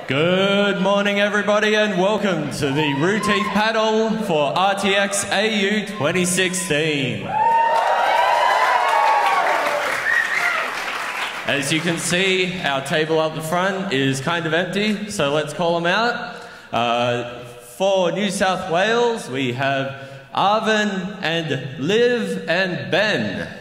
Good morning, everybody, and welcome to the Rootief panel for RTX AU 2016. As you can see, our table up the front is kind of empty, so let's call them out. For New South Wales, we have Arvin and Liv and Ben.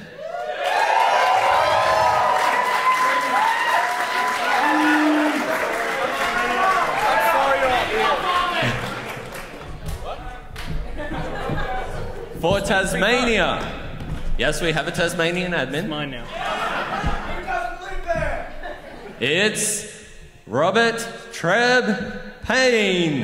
For Tasmania, yes, we have a Tasmanian admin. It's mine now. It's Robert Treb Payne.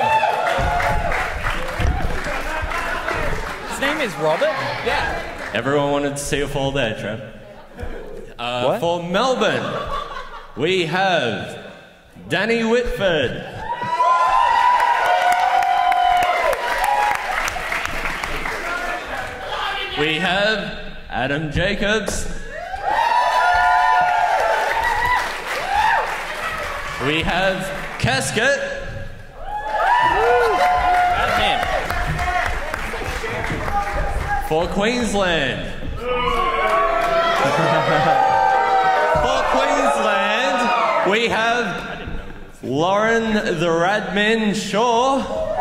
His name is Robert? Yeah. Everyone wanted to see a fall there, Treb. For Melbourne, we have Danny Whitford. We have Adam Jacobs. We have Casket. For Queensland. For Queensland, we have Lauren the Radmin Shaw.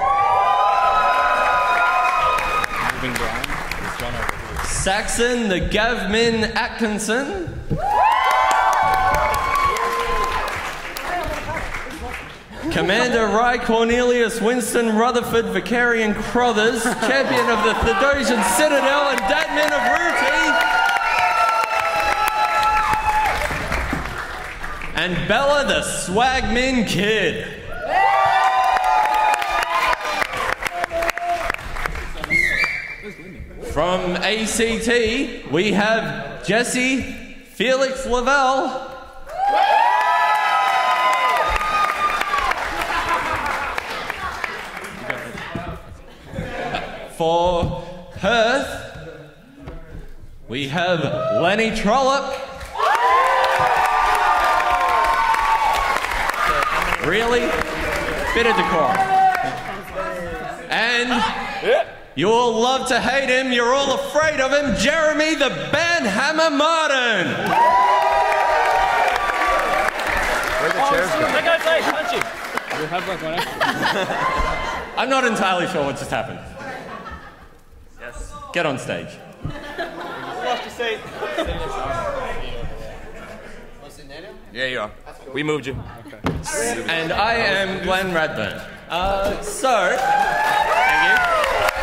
Saxon the Gavmin Atkinson. Commander Ry Cornelius Winston Rutherford Vicarian Crothers, champion of the Thedosian Citadel and Dadman of Rootief. And Bella the Swagmin Kid. From ACT, we have Jesse Felix Lavelle. For Perth, we have Lenny Trollope. Really? Bit of decorum. And you all love to hate him, you're all afraid of him, Jeremy the Banhammer Martin. Where'd the chairs go? That guy's like, punch him. You have like one extra. I'm not entirely sure what just happened. Yes. Get on stage. Lost your seat. Yeah, you are. We moved you. Okay. And I am Glenn Radburn. Thank you.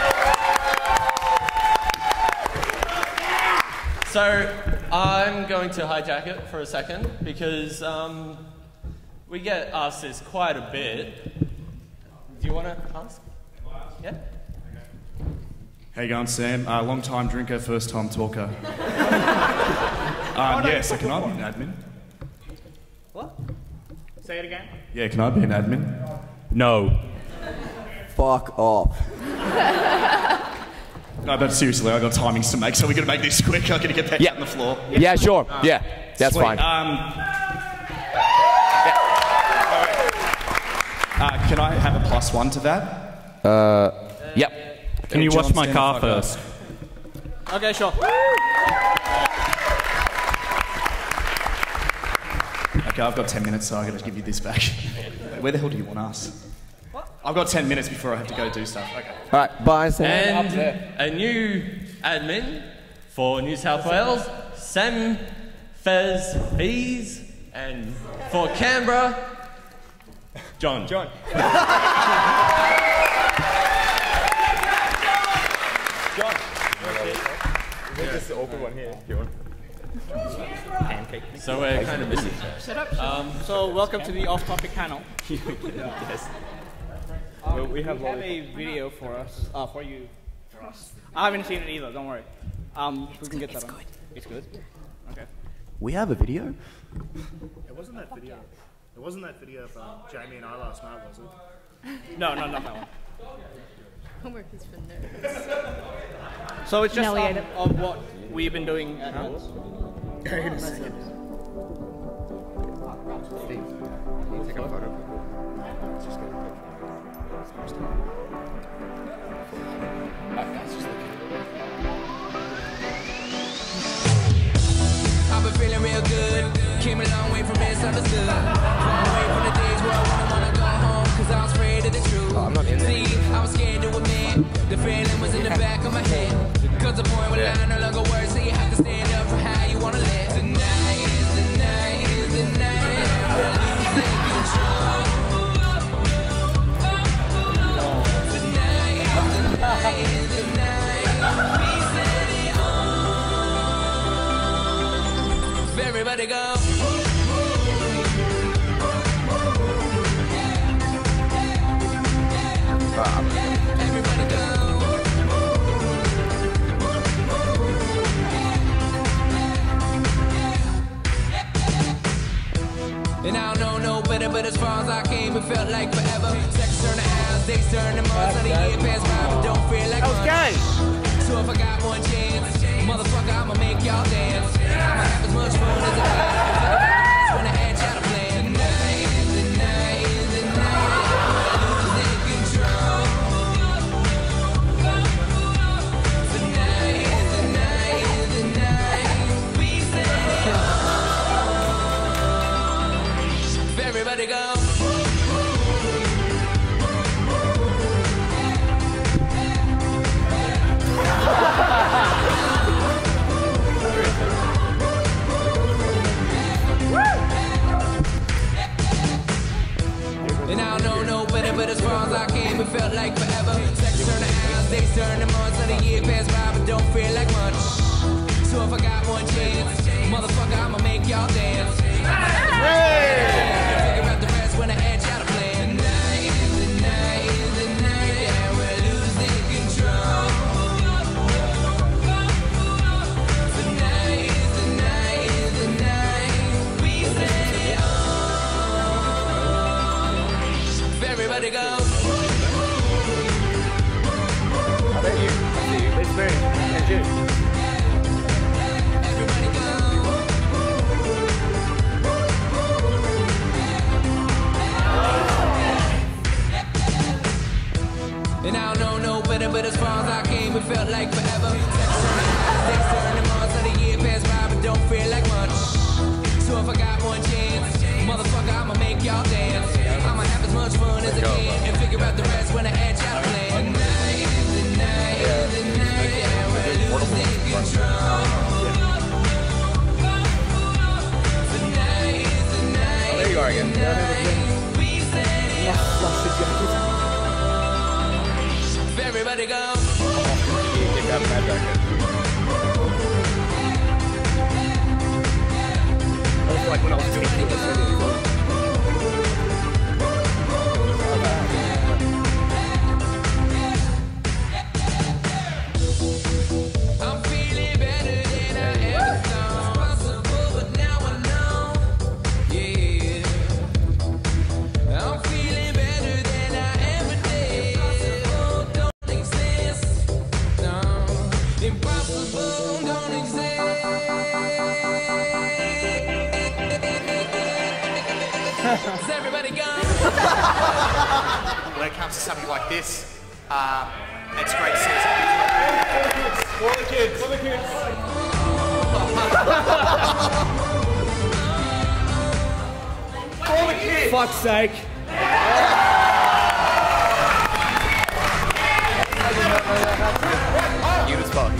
So, I'm going to hijack it for a second because we get asked this quite a bit. Do you want to ask? Yeah? How you going, Sam? Long time drinker, first time talker. Yeah, so can I be an admin? What? Say it again. Yeah, can I be an admin? No. Fuck off. No, but seriously, I got timings to make, so we got to make this quick. I got to get back on the floor. Yeah, sure. Yeah, that's Sweet. fine. Can I have a +1 to that? Yep. Can you John, wash my stand car the fuck first? Okay, sure. Okay, I've got 10 minutes, so I got to give you this back. Where the hell do you want us? What? I've got 10 minutes before I have to go do stuff. Okay. All right, bye, Sam. And a new admin for New South Wales, Sam Fez Fees. And for Canberra, John. John. This is the awkward one here. Pancake. So we're kind of busy. So welcome to the off-topic panel. Yes. We have a video for us. For you. For us. I haven't seen it either. Don't worry. We can get that on. It's good. Okay. We have a video? It wasn't that video. It wasn't that video of Jamie and I last night, was it? No, not that one. Homework is for nerds. So it's just No, we had of what we've been doing at home. In a second. I've been feeling real good. Came a long way from misunderstood. Far away from the days where I wouldn't wanna go home, cause I was afraid of the truth. See, I was scared to admit the feeling was in the back of my head. Cause the point where I no longer work, so you have to stand up for how you wanna live. Tonight is the night, is the night we're losing control. Tonight is the night, is the night we set it on. Everybody go. Everybody go. And I don't know no better, but as far as I came, it felt like forever. Seconds turn to hours, days turn to months, and a year passed by, but don't feel like much. So if I got one chance, motherfucker, I'ma make y'all dance. I'ma have as much fun as I can. When I had y'all to plan. Tonight is the night, is the night we're losing control. Tonight is the night, is the night we set it on. Everybody go. And I don't know no better, but as far as I came, it felt like forever. Seconds turn to hours, days turn to months, and a year passed by, but don't feel like much. So if I got one chance, motherfucker, I'ma make y'all dance. Figure out the rest when I add y'all to plan. Tonight is the night, is the night that we're losing control. Tonight is the night, is the night we set it on. Everybody go. Everybody go. And I don't know no better, but as far as I came, it felt like forever. Days turn to months, and a year passed by, but don't feel like much. So if I got one chance, motherfucker, I'ma make y'all dance. I'ma have as much fun as I can, and figure out the rest when I add y'all to plan. Tonight is the night, is the night that we're losing control. Tonight is the night, there you are again. We set it on. Everybody go. That's like when I was doing this video. I'm feeling better than I ever thought was possible, but now I know. Yeah. I'm feeling better than I ever did. Impossible don't exist. No. Impossible don't exist. Everybody go. When it comes to something like this, it's great to see some For the kids, for the kids. For the kids. Fuck's sake. You as fuck.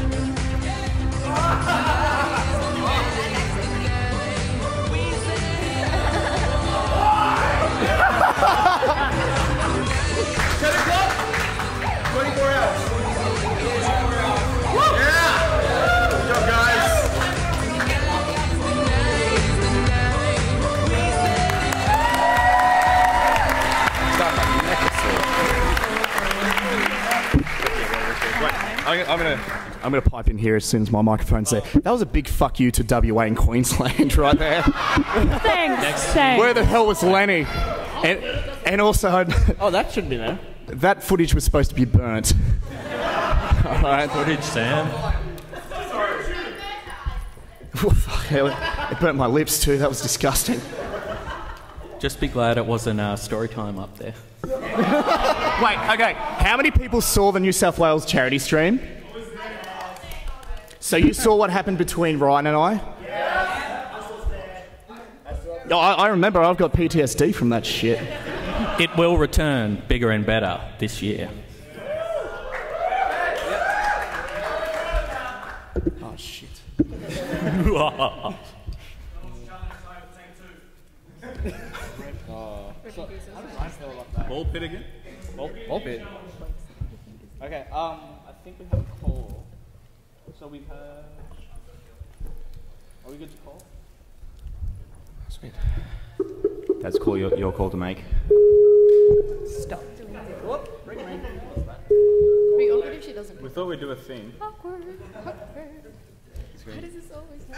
I'm gonna pipe in here as soon as my microphone's there. That was a big fuck you to WA and Queensland right there. Thanks. Thanks. Where the hell was Lenny? And also, Oh, that should be there. that footage was supposed to be burnt. All right. Footage, Sam. Oh, fuck, it burnt my lips too. That was disgusting. Just be glad it wasn't story time up there. Wait, okay. How many people saw the New South Wales charity stream? So you saw what happened between Ryan and I? Oh, I remember. I've got PTSD from that shit. It will return bigger and better this year. Oh, shit. Ball pit again? Ball pit. Okay, I think we have a call. So we've had... Are we good to call? Sweet. That's cool, your call to make. Stop doing that. Whoop, ring. Wait, awkward if she doesn't. We thought we'd do a theme. Awkward. Why does this always happen?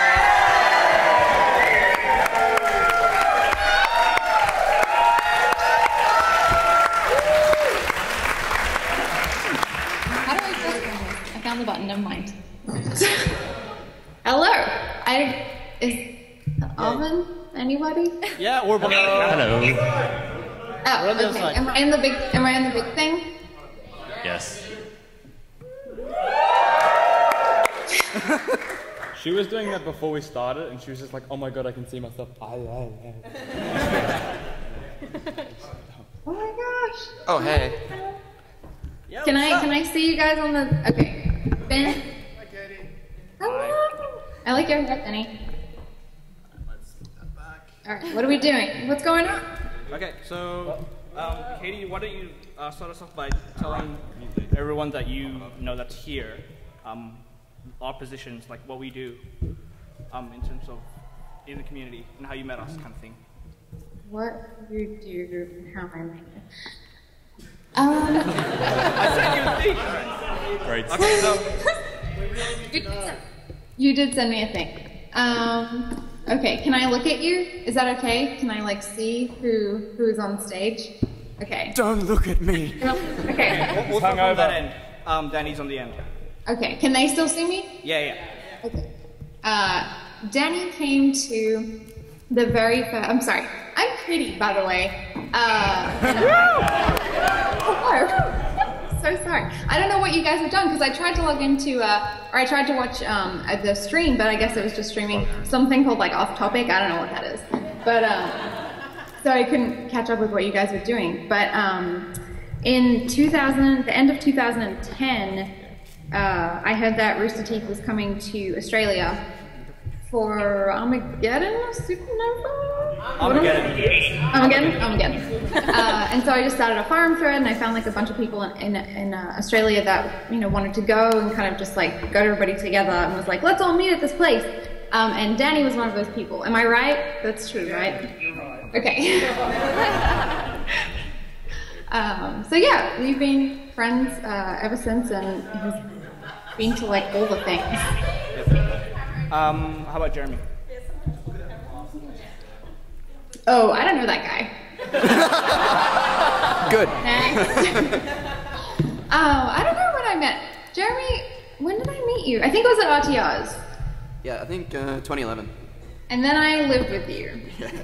How do I press this? I found the button, never mind. Hello. Is Alvin anybody? Yeah, or Hello. Oh, okay. Am I in the big thing? Yes. She was doing that before we started, and she was just like, "Oh my god, I can see myself." Oh my gosh. Oh, hey. Can I see you guys on the? Okay. Ben. Hello. I like your hair, Benny. All right. What are we doing? What's going on? Okay, so Katie, why don't you start us off by telling everyone that you know that's here, our positions, like what we do, in terms of in the community and how you met us, kind of thing. What you do and how I met you. Great. Okay, so You did send me a thing. Okay, can I look at you? Is that okay? Can I like see who's on stage? Okay. Don't look at me. Okay. we'll start from that end. Danny's on the end. Okay. Can they still see me? Yeah. Okay. Danny came to the very first. I'm sorry. I'm pretty, by the way. Hello. So sorry. I don't know what you guys have done because I tried to log into, or I tried to watch the stream, but I guess it was just streaming something called like Off Topic. I don't know what that is, but so I couldn't catch up with what you guys were doing. But in the end of 2010, I heard that Rooster Teeth was coming to Australia for Armageddon Supernova. Armageddon. And so I just started a forum thread, and I found like a bunch of people in Australia that wanted to go and kind of just like got everybody together and was like, let's all meet at this place. And Danny was one of those people. Am I right? That's true, right? Okay. So yeah, we've been friends ever since, and he's been to like all the things. How about Jeremy? Oh, I don't know that guy. Good. I don't know when I met Jeremy. When did I meet you? I think it was at RTR's. Yeah, I think 2011. And then I lived with you.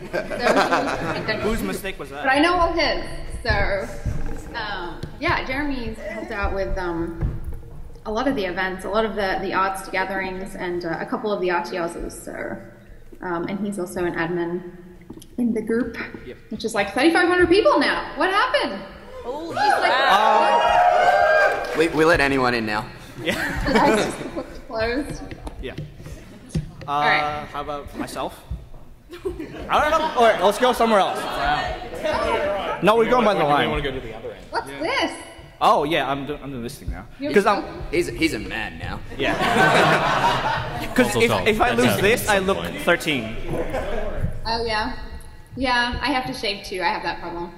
Whose mistake was that? But I know all his. So, yeah, Jeremy's helped out with a lot of the events, a lot of the arts gatherings, and a couple of the RTRs. So, and he's also an admin in the group, which is like 3,500 people now. What happened? Oh, We let anyone in now. Yeah. I just closed. Yeah. All right. How about myself? I don't know. All right, let's go somewhere else. No, we're going by the line. want to go to the other end. What's this? Oh yeah, I'm doing this thing now. Because he's a man now. Yeah. Because if I lose this, I look 13. Oh yeah, yeah. I have to shave too. I have that problem.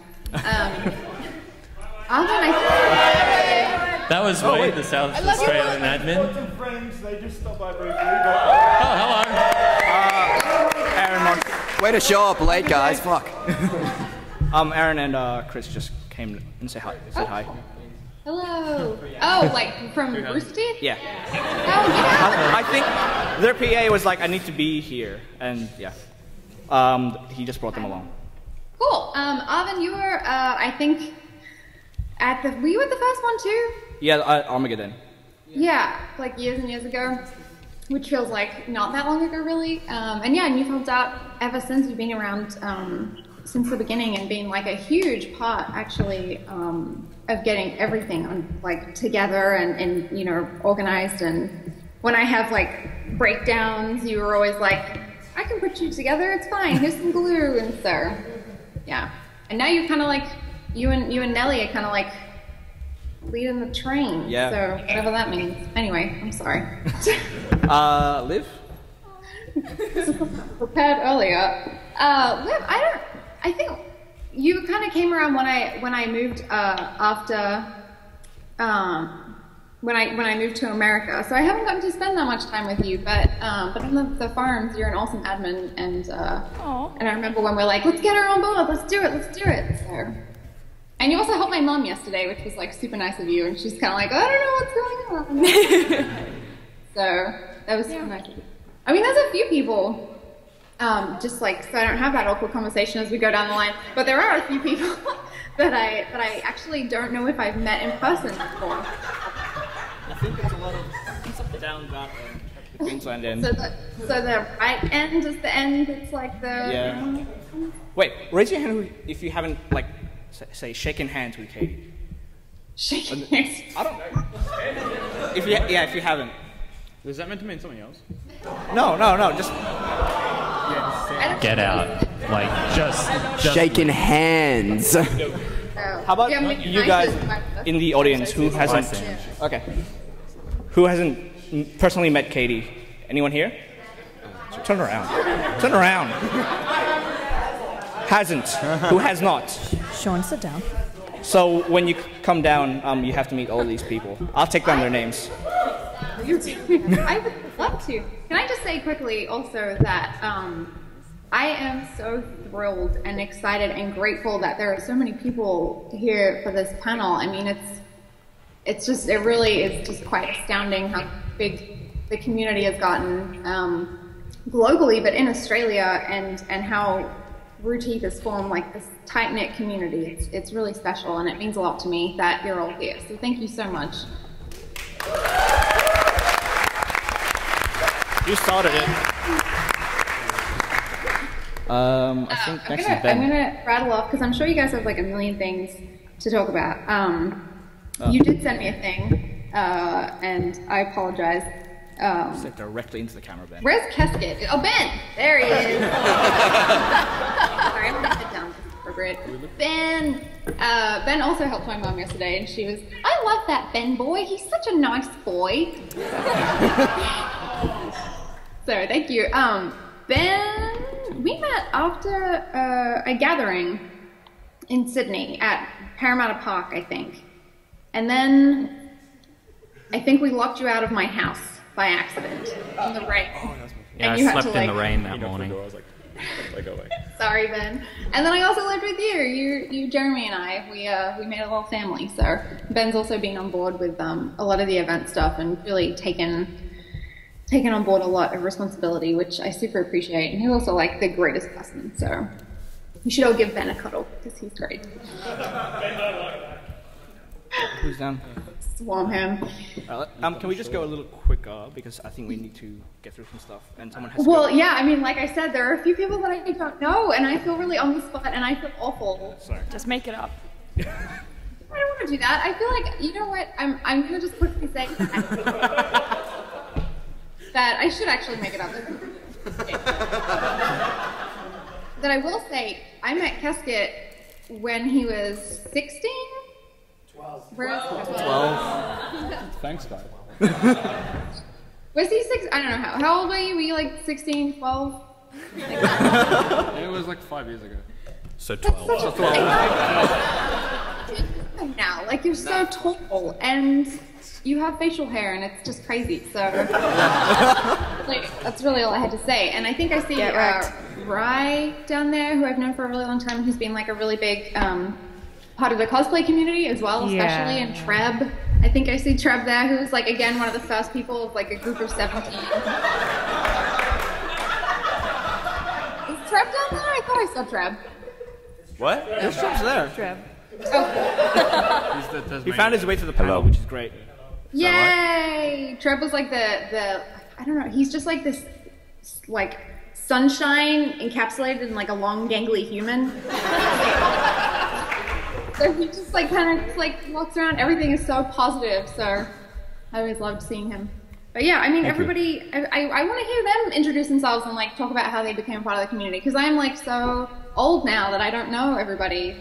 That was Wade, the South Australian admin. Friends, they just stopped by briefly. Oh, hello. Aaron, way to show up late, guys. Fuck. Aaron and Chris just came and said hi. Hello. Oh, like from Rooster Teeth? Yeah. Oh yeah. I think their PA was like, I need to be here, and yeah. He just brought them along. Cool. Arvin, you were, I think, were you at the first one too? Yeah, Armageddon. Yeah, like years and years ago, which feels like not that long ago, really. And yeah, and you've helped out ever since. You've been around since the beginning and been like a huge part, actually, of getting everything together and you know, organized. And when I have like breakdowns, you were always like, I can put you together. It's fine. Here's some glue, and so yeah. And now you're kind of like you and Nelly are kind of like leading the train. Yeah. So whatever that means. Anyway, I'm sorry. Liv? Prepared earlier. Liv, I think you kind of came around when I moved after when I moved to America. So I haven't gotten to spend that much time with you, but on the forums, you're an awesome admin, and I remember when we're like, let's get her on board, let's do it. So. And you also helped my mom yesterday, which was like super nice of you, and she's kind of like, I don't know what's going on. So that was super nice of you. I mean, there's a few people, just like, so I don't have that awkward conversation as we go down the line, but there are a few people that I actually don't know if I've met in person before. I think there's a lot of down that Queensland end. So the right end is the end, it's like the... Yeah. Wait, raise your hand if you haven't, like, say, shaken hands with Katie. Shaken hands? I don't know. If you haven't. Is that meant to mean something else? No, just... Get out. Like, just shaking hands. How about you guys in the audience who hasn't... Okay. Who hasn't personally met Katie? Anyone here? Turn around. Hasn't. Who has not? Sean, sit down. So when you come down, you have to meet all these people. I'll take down their names. I would love to. Can I just say quickly also that I am so thrilled and excited and grateful that there are so many people here for this panel. I mean, it really is just quite astounding how big the community has gotten globally, but in Australia, and how Rooty has formed like this tight-knit community. It's really special, and it means a lot to me that you're all here. So thank you so much. You started it. I think next is Ben. I'm gonna rattle off because I'm sure you guys have like a million things to talk about. You did send me a thing, and I apologize. Sit directly into the camera, Ben. Where's Casket? Oh, Ben! There he is. Sorry, I'm gonna sit down. Appropriate. Ben also helped my mom yesterday, and she was, I love that Ben boy. He's such a nice boy. So thank you. Ben, we met after a gathering in Sydney at Parramatta Park, I think. And then I think we locked you out of my house by accident in the rain. Yeah, and I slept in the rain that morning. I was like, go away. Sorry, Ben. And then I also lived with you, Jeremy, and I. We made a little family. So Ben's also been on board with a lot of the event stuff and really taken on board a lot of responsibility, which I super appreciate. And he's also like the greatest person. So you should all give Ben a cuddle because he's great. Who's down? Swarm him. Can we just go a little quicker because I think we need to get through some stuff and someone has to Well, go. yeah, I mean, like I said, there are a few people that I don't know, and I feel really on the spot, and I feel awful. Sorry. Just make it up. I don't want to do that. I feel like, you know what, I'm going to just quickly say that I should actually make it up. That I will say, I met Casket when he was 16? 12. 12. Thanks, guys. Was he 6? I don't know how old were you? Were you like 16, 12? It was like 5 years ago. So 12. Now, like you're so tall and you have facial hair and it's just crazy. So like that's really all I had to say. And I think I see Rai down there, who I've known for a really long time, who's been like a really big part of the cosplay community as well, especially, and Treb. I think I see Treb there, who's like, again, one of the first people of like a group of 17. Is Treb down there? I thought I saw Treb. What? Yes, Trev's there. Trev. He found his way to the panel, which is great. Yay! Trev was like the I don't know. He's just like this like sunshine encapsulated in like a long gangly human. So he just like kind of like walks around. Everything is so positive. So I always loved seeing him. But yeah, I mean, everybody. I want to hear them introduce themselves and like talk about how they became part of the community because I'm like so old now that I don't know everybody.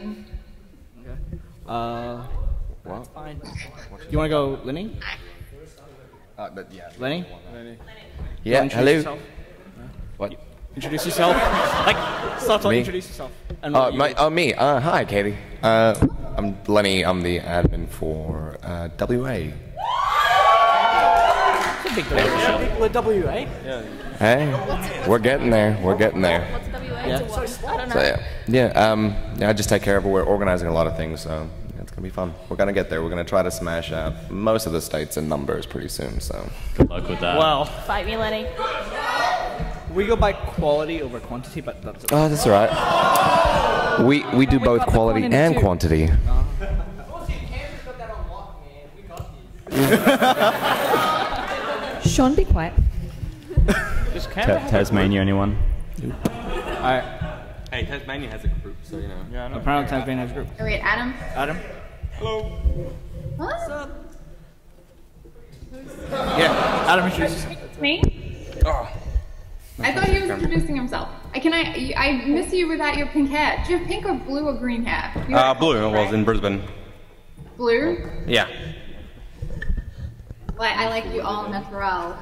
Well, fine. You want to go, Lenny? But yeah. Lenny? Yeah, hello. Yourself? What? Introduce yourself. Like, start talking, introduce yourself. And me. Hi, Katie. I'm Lenny. I'm the admin for WA. It's a big deal. WA? Yeah. Hey, we're getting there. We're getting there. What's WA to what? I don't know. So yeah, I just take care of it. We're organizing a lot of things, so it's gonna be fun. We're gonna get there. We're gonna try to smash out most of the states in numbers pretty soon. So good luck with that. Well, Fight me, Lenny. We go by quality over quantity, but that's oh, that's all right. We do both quality and quantity. Sean, be quiet. Tasmania, anyone? Alright. Hey, Tasmania has a group, so you know. Yeah, I know. Apparently Tasmania has a group. Oh, wait, Adam? Adam? Hello. What's up? Yeah, Adam introduce yourself. Me? Oh. I thought he was introducing himself. I miss you without your pink hair. Do you have pink or blue or green hair? Blue. I was in Brisbane. Blue? Yeah. Like, I like you all natural.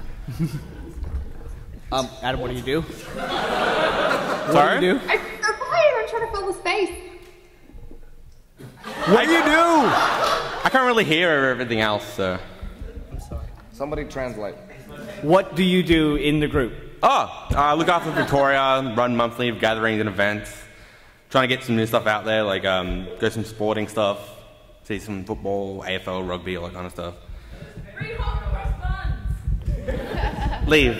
Adam, what do you do? Sorry? What do you do? I'm so quiet. I'm trying to fill the space. What do you do? I can't really hear everything else, so. I'm sorry. Somebody translate. What do you do in the group? Look after Victoria, run monthly gatherings and events. Trying to get some new stuff out there, like go some sporting stuff, see some football, AFL, rugby, all that kind of stuff. Leave.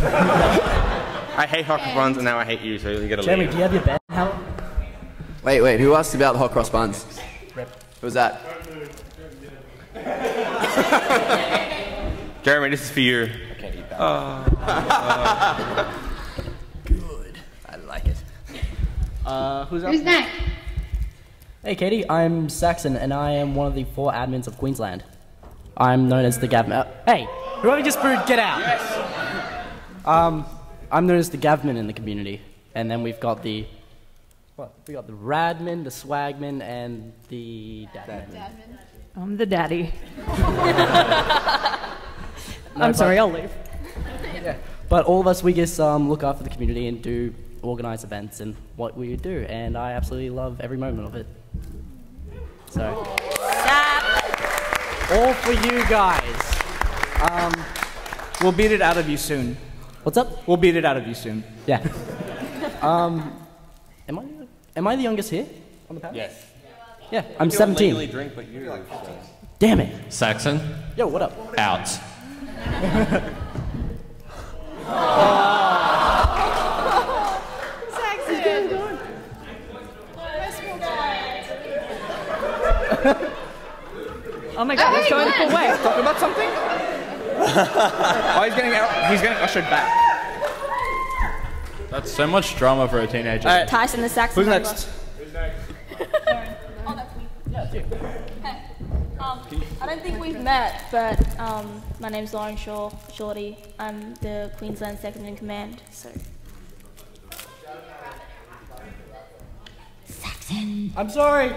I hate hot cross buns and now I hate you, so you gotta Jeremy, leave. do you have your bed? Wait, who asked about the hot cross buns? Who was that? Jeremy, this is for you. I can't eat that. Good. I like it. Who's up? Who's next? Hey, Katie. I'm Saxon, and I am one of the 4 admins of Queensland. I'm known as the Gavman. Hey, whoever just brewed, get out. Yes. I'm known as the Gavman in the community, and then we've got the we got the Radman, the Swagman, and the Dadman. I'm the daddy. I'm sorry, I'll leave. Yeah. But all of us, we just look after the community and do organize events and what we do, and I absolutely love every moment of it. So, all for you guys. We'll beat it out of you soon. What's up? We'll beat it out of you soon. Yeah. Am I the youngest here on the panel? Yes. Yeah, I'm 17. Legally drink, but you. Damn it. Saxon. Yo, what up? Out. Oh my god, he's going the full way. Talk about something? He's getting ushered back. That's so much drama for a teenager. Right. Tyson the Saxon. Who's next? I don't think we've met, but my name's Lauren Shaw, Shorty. I'm the Queensland second in command, so. Saxon. I'm sorry.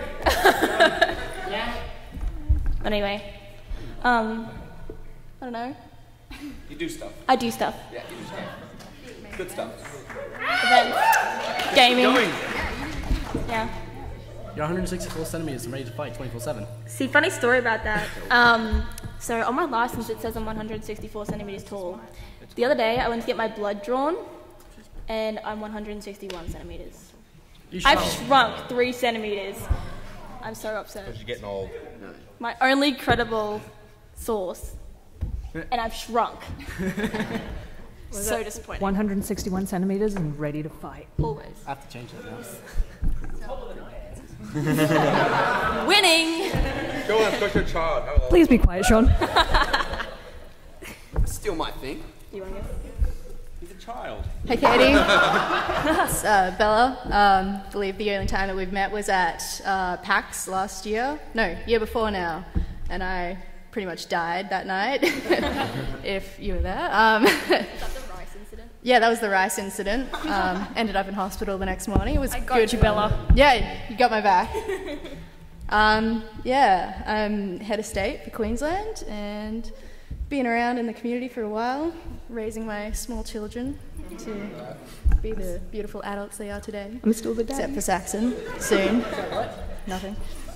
Anyway, I don't know. You do stuff. I do stuff. Yeah, you do stuff. Good stuff. Events, gaming. Yeah. You're 164 centimeters and ready to fight 24/7. See, funny story about that. So on my license it says I'm 164 centimeters tall. The other day I went to get my blood drawn, and I'm 161 centimeters. I've shrunk 3 centimeters. I'm so upset. Because you're getting old. My only credible source, and I've shrunk. So disappointing. 161 centimeters and ready to fight. Always. I have to change that now. Winning! Go on, push your child. Hello. Please be quiet, Sean. Still my thing. You want to guess? He's a child. Hey, Katie. It's Bella. I believe the only time that we've met was at PAX last year. No, year before now. And I pretty much died that night, if you were there. Is that the rice incident? Yeah, that was the rice incident. Ended up in hospital the next morning. It was I good. got you, Bella. Yeah, you got my back. Yeah, I'm head of state for Queensland and been around in the community for a while, raising my small children to be the beautiful adults they are today. I'm still the dad. Except for Saxon. Soon. Nothing.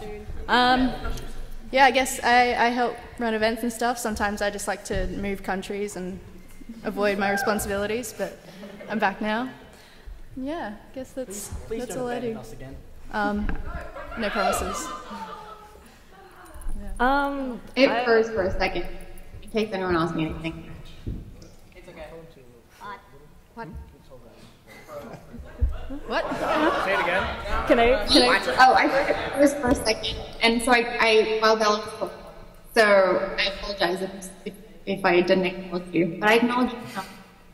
Yeah, I guess I help run events and stuff. Sometimes I just like to move countries and avoid my responsibilities, but I'm back now. Yeah, I guess that's all I do. No promises. It froze for a second, in case anyone asks me anything. It's okay. What? What? Say it again. Can I? Oh, I heard it froze for a second, and so I while Bella was talking. So I apologize if I didn't acknowledge you, but I acknowledge you now.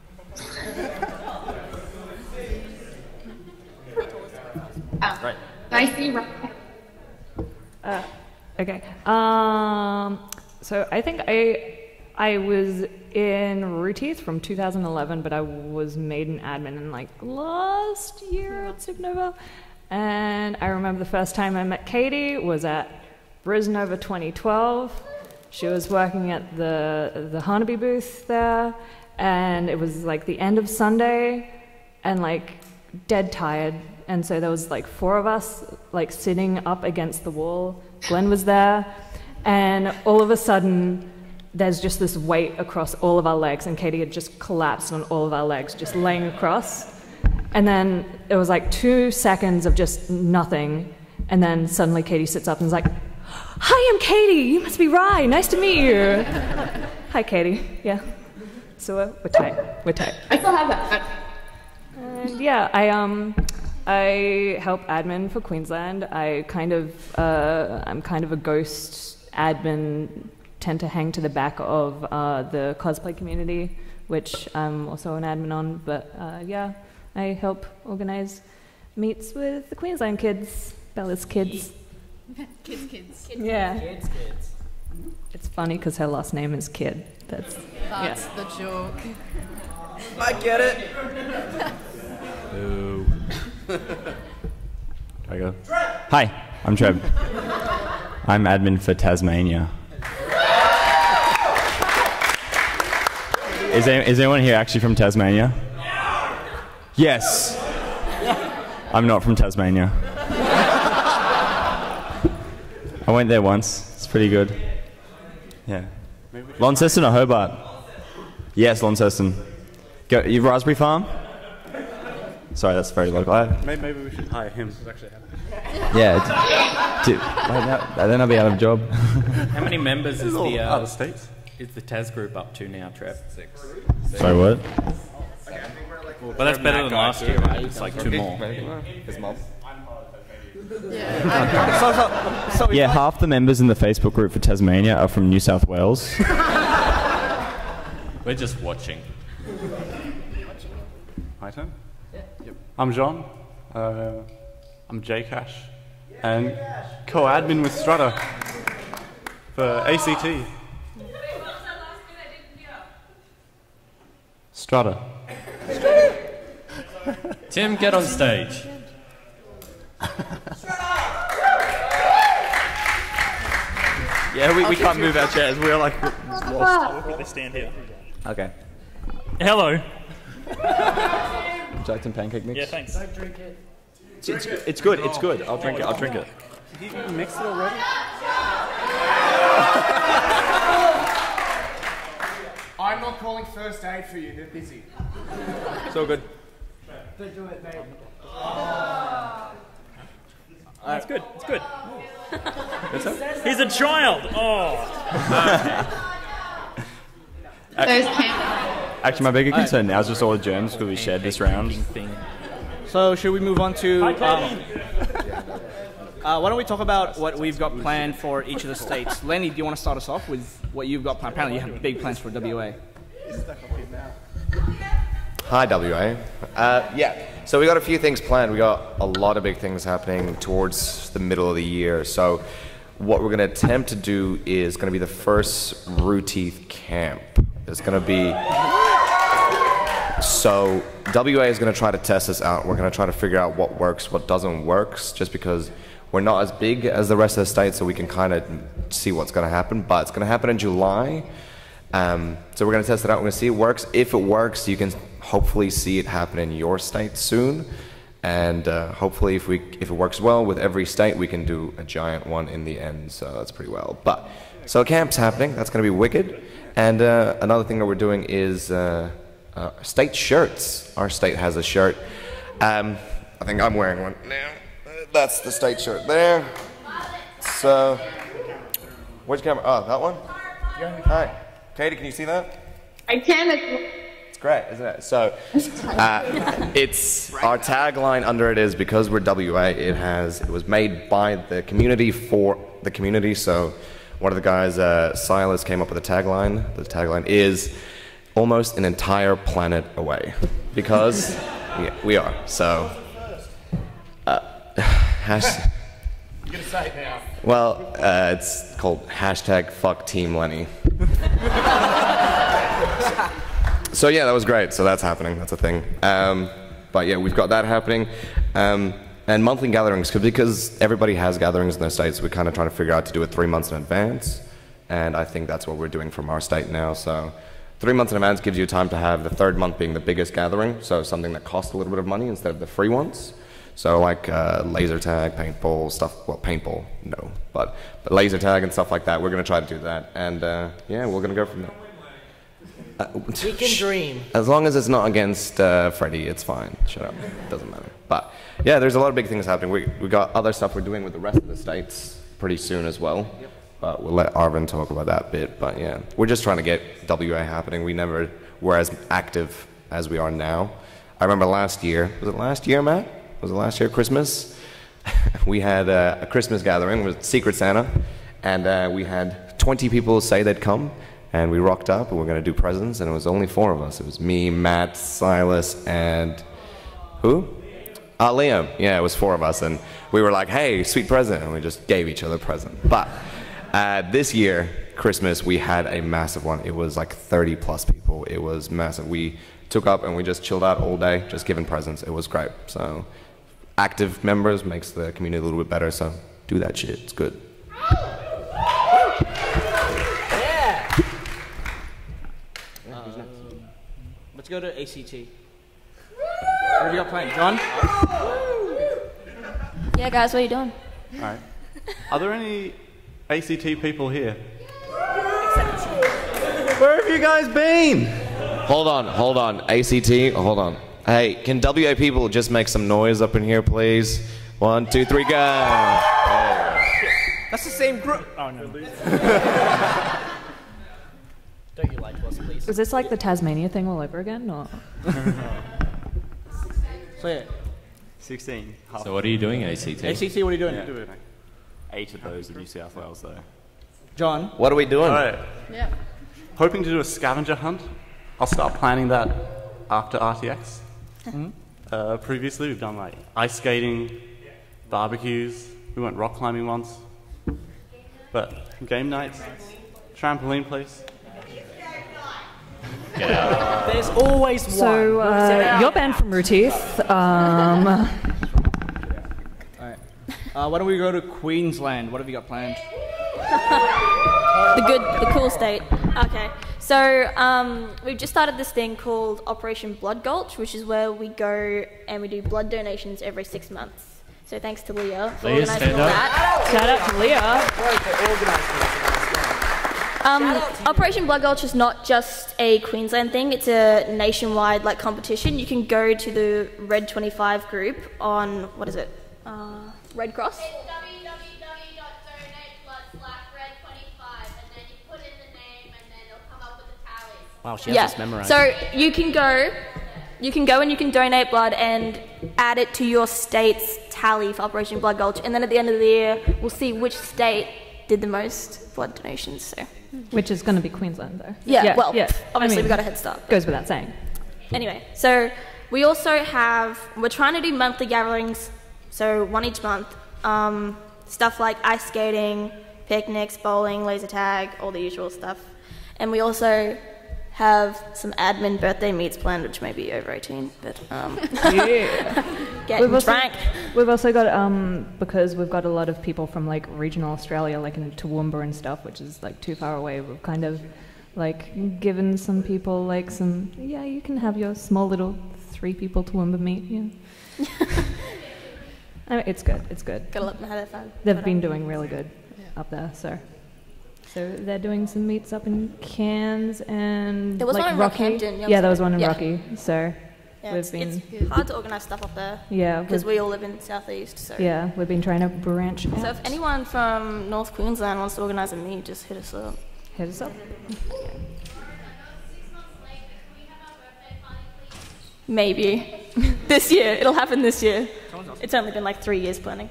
Right. I see right. Okay. So I think I was in Rooties from 2011, but I was made an admin in like last year at Supernova. And I remember the first time I met Katie was at Brisnova 2012. She was working at the Hanabi booth there, and it was like the end of Sunday, and like dead tired. And so there was like 4 of us like sitting up against the wall. Glenn was there, and all of a sudden there's just this weight across all of our legs, and Katie had just collapsed on all of our legs, just laying across. And then it was like 2 seconds of just nothing, and then suddenly Katie sits up and is like, "Hi, I'm Katie. You must be Rye. Nice to meet you." Hi, Katie. Yeah. So we're tight. We're tight. I still have that. And yeah, I help admin for Queensland. I'm kind of a ghost admin. Tend to hang to the back of the cosplay community, which I'm also an admin on. But yeah, I help organize meets with the Queensland kids, Bella's kids. Kids. Yeah. Kids. It's funny because her last name is Kid. That's the joke. I get it. Boo. Do I go? Hi, I'm Trev. I'm admin for Tasmania. Is anyone here actually from Tasmania? Yes. I'm not from Tasmania. I went there once. It's pretty good. Yeah. Launceston or Hobart? Yes, Launceston. Go, you Raspberry Farm? Sorry, that's very local. Maybe we should hire him. Yeah. Then I'll be out of job. How many members is the other states? Is the Taz group up to now, Trev? 6. Sorry, what? But that's better than last year, right? It's like 2 more. His mom. Yeah, half the members in the Facebook group for Tasmania are from New South Wales. We're just watching. My turn? Yep. I'm John. I'm Jcash. And co-admin with Strutter for ACT. Strutter. Tim, get on stage. Yeah, we can't move our chairs. We're like lost. They stand here. Okay. Hello. Would you like some pancake mix? Yeah, thanks. Don't drink it. It's good. It's good. I'll drink it. I'll drink it. Did you mix it already? I'm not calling first aid for you. They're busy. It's all good. Don't do it, mate. That's good. It's good. He's a child. Oh. Those cameras. Actually, my bigger concern now is just all the germs because we shared this round. So should we move on to? Why don't we talk about what we've got planned for each of the states? Lenny, do you want to start us off with what you've got planned? Apparently, you have big plans for WA. Hi, WA. Yeah, so we got a few things planned. We got a lot of big things happening towards the middle of the year. So what we're going to attempt to do is going to be the first Rooteeth camp. It's going to be... So WA is going to try to test this out. We're going to try to figure out what works, what doesn't work, just because we're not as big as the rest of the states, so we can kind of see what's going to happen. But it's going to happen in July. So we're going to test it out. We're going to see if it works. If it works, you can hopefully see it happen in your state soon. And hopefully, if it works well with every state, we can do a giant one in the end. So that's pretty well. But so camp's happening. That's going to be wicked. And another thing that we're doing is state shirts. Our state has a shirt. I think I'm wearing one now. That's the state shirt there. So, which camera? Oh, that one? Hi. Katie, can you see that? I can. It's great, isn't it? So, it's our tagline under it is because we're WA. It was made by the community for the community. So, one of the guys, Silas, came up with a tagline. The tagline is almost an entire planet away, because we are. So, You're gonna say it now. well, it's called #FuckTeamLenny. So yeah, that was great. So that's happening. That's a thing. But yeah, we've got that happening. And monthly gatherings, because everybody has gatherings in their states, we're kind of trying to figure out to do it 3 months in advance. And I think that's what we're doing from our state now. So 3 months in advance gives you time to have the third month being the biggest gathering. So something that costs a little bit of money instead of the free ones. So like laser tag, paintball, stuff, well paintball, no, but laser tag and stuff like that, we're going to try to do that. And yeah, we're going to go from there. We can dream. As long as it's not against Freddy, it's fine. Shut up, doesn't matter. But yeah, there's a lot of big things happening. We got other stuff we're doing with the rest of the states pretty soon as well. Yep. But we'll let Arvin talk about that bit. But yeah, we're just trying to get WA happening. We never were as active as we are now. I remember last year, was it last year, Matt? Was it last year, Christmas? We had a Christmas gathering with Secret Santa, and we had 20 people say they'd come, and we rocked up, and we're going to do presents, and it was only 4 of us. It was me, Matt, Silas, and who? Liam. Yeah, it was 4 of us, and we were like, hey, sweet present, and we just gave each other a present. But this year, Christmas, we had a massive one. It was like 30 plus people. It was massive. We took up and we just chilled out all day, just giving presents. It was great. So active members makes the community a little bit better, so do that shit. It's good. Yeah. Let's go to ACT. What have you got planned, John? Yeah, guys, what are you doing? All right. Are there any ACT people here? Where have you guys been? Hold on. ACT, hold on. Hey, can WA people just make some noise up in here, please? 1, 2, 3, go! Hey. That's the same group. Oh, no. Don't you lie to us, please? Is this like the Tasmania thing all over again? Or? So yeah. 16. So what are you doing, ACT? ACT, what are you doing? Yeah. 8 of those in New South Wales, though. John? What are we doing? All right. Yeah. Hoping to do a scavenger hunt. I'll start planning that after RTX. Previously, we've done like ice skating, barbecues. We went rock climbing once. But game nights, trampoline place. Get out. There's always one. So you're banned from Rooteeth. Alright. Why don't we go to Queensland? What have you got planned? The cool state. Okay. So we've just started this thing called Operation Blood Gulch, which is where we go and we do blood donations every 6 months. So thanks to Leah for Leah, organising all stand up. that. Shout out to Leah. Operation Blood Gulch is not just a Queensland thing, it's a nationwide competition. You can go to the Red 25 group on, what is it? Red Cross? It's www.donateblood/red25 and then you put in the name and then it'll come up with the tallies. Wow, she has this memorized. So you can go and you can donate blood and add it to your state's tally for Operation Blood Gulch, and then at the end of the year, we'll see which state did the most blood donations. So. Which is going to be Queensland, though. Yeah, obviously we got a head start. Goes without saying. Anyway, so we also we're trying to do monthly gatherings, so one each month. Stuff like ice skating, picnics, bowling, laser tag, all the usual stuff. And we also have some admin birthday meets planned, which may be over 18, but getting drank. We've also got, because we've got a lot of people from like regional Australia, like in Toowoomba and stuff, which is like too far away, we've kind of like given some people like some, you can have your small little 3 people Toowoomba meet, I mean, it's good. Gotta let them have their fun. They've been doing really good up there, so they're doing some meets up in Cairns and there was like one in Rocky. Rockhampton. Yeah, there was one in Rocky. So it's hard to organise stuff up there. Yeah, because we all live in Southeast. So yeah, we've been trying to branch out. So if anyone from North Queensland wants to organise a meet, just hit us up. Hit us up. Maybe this year. It'll happen this year. It's only been like 3 years planning.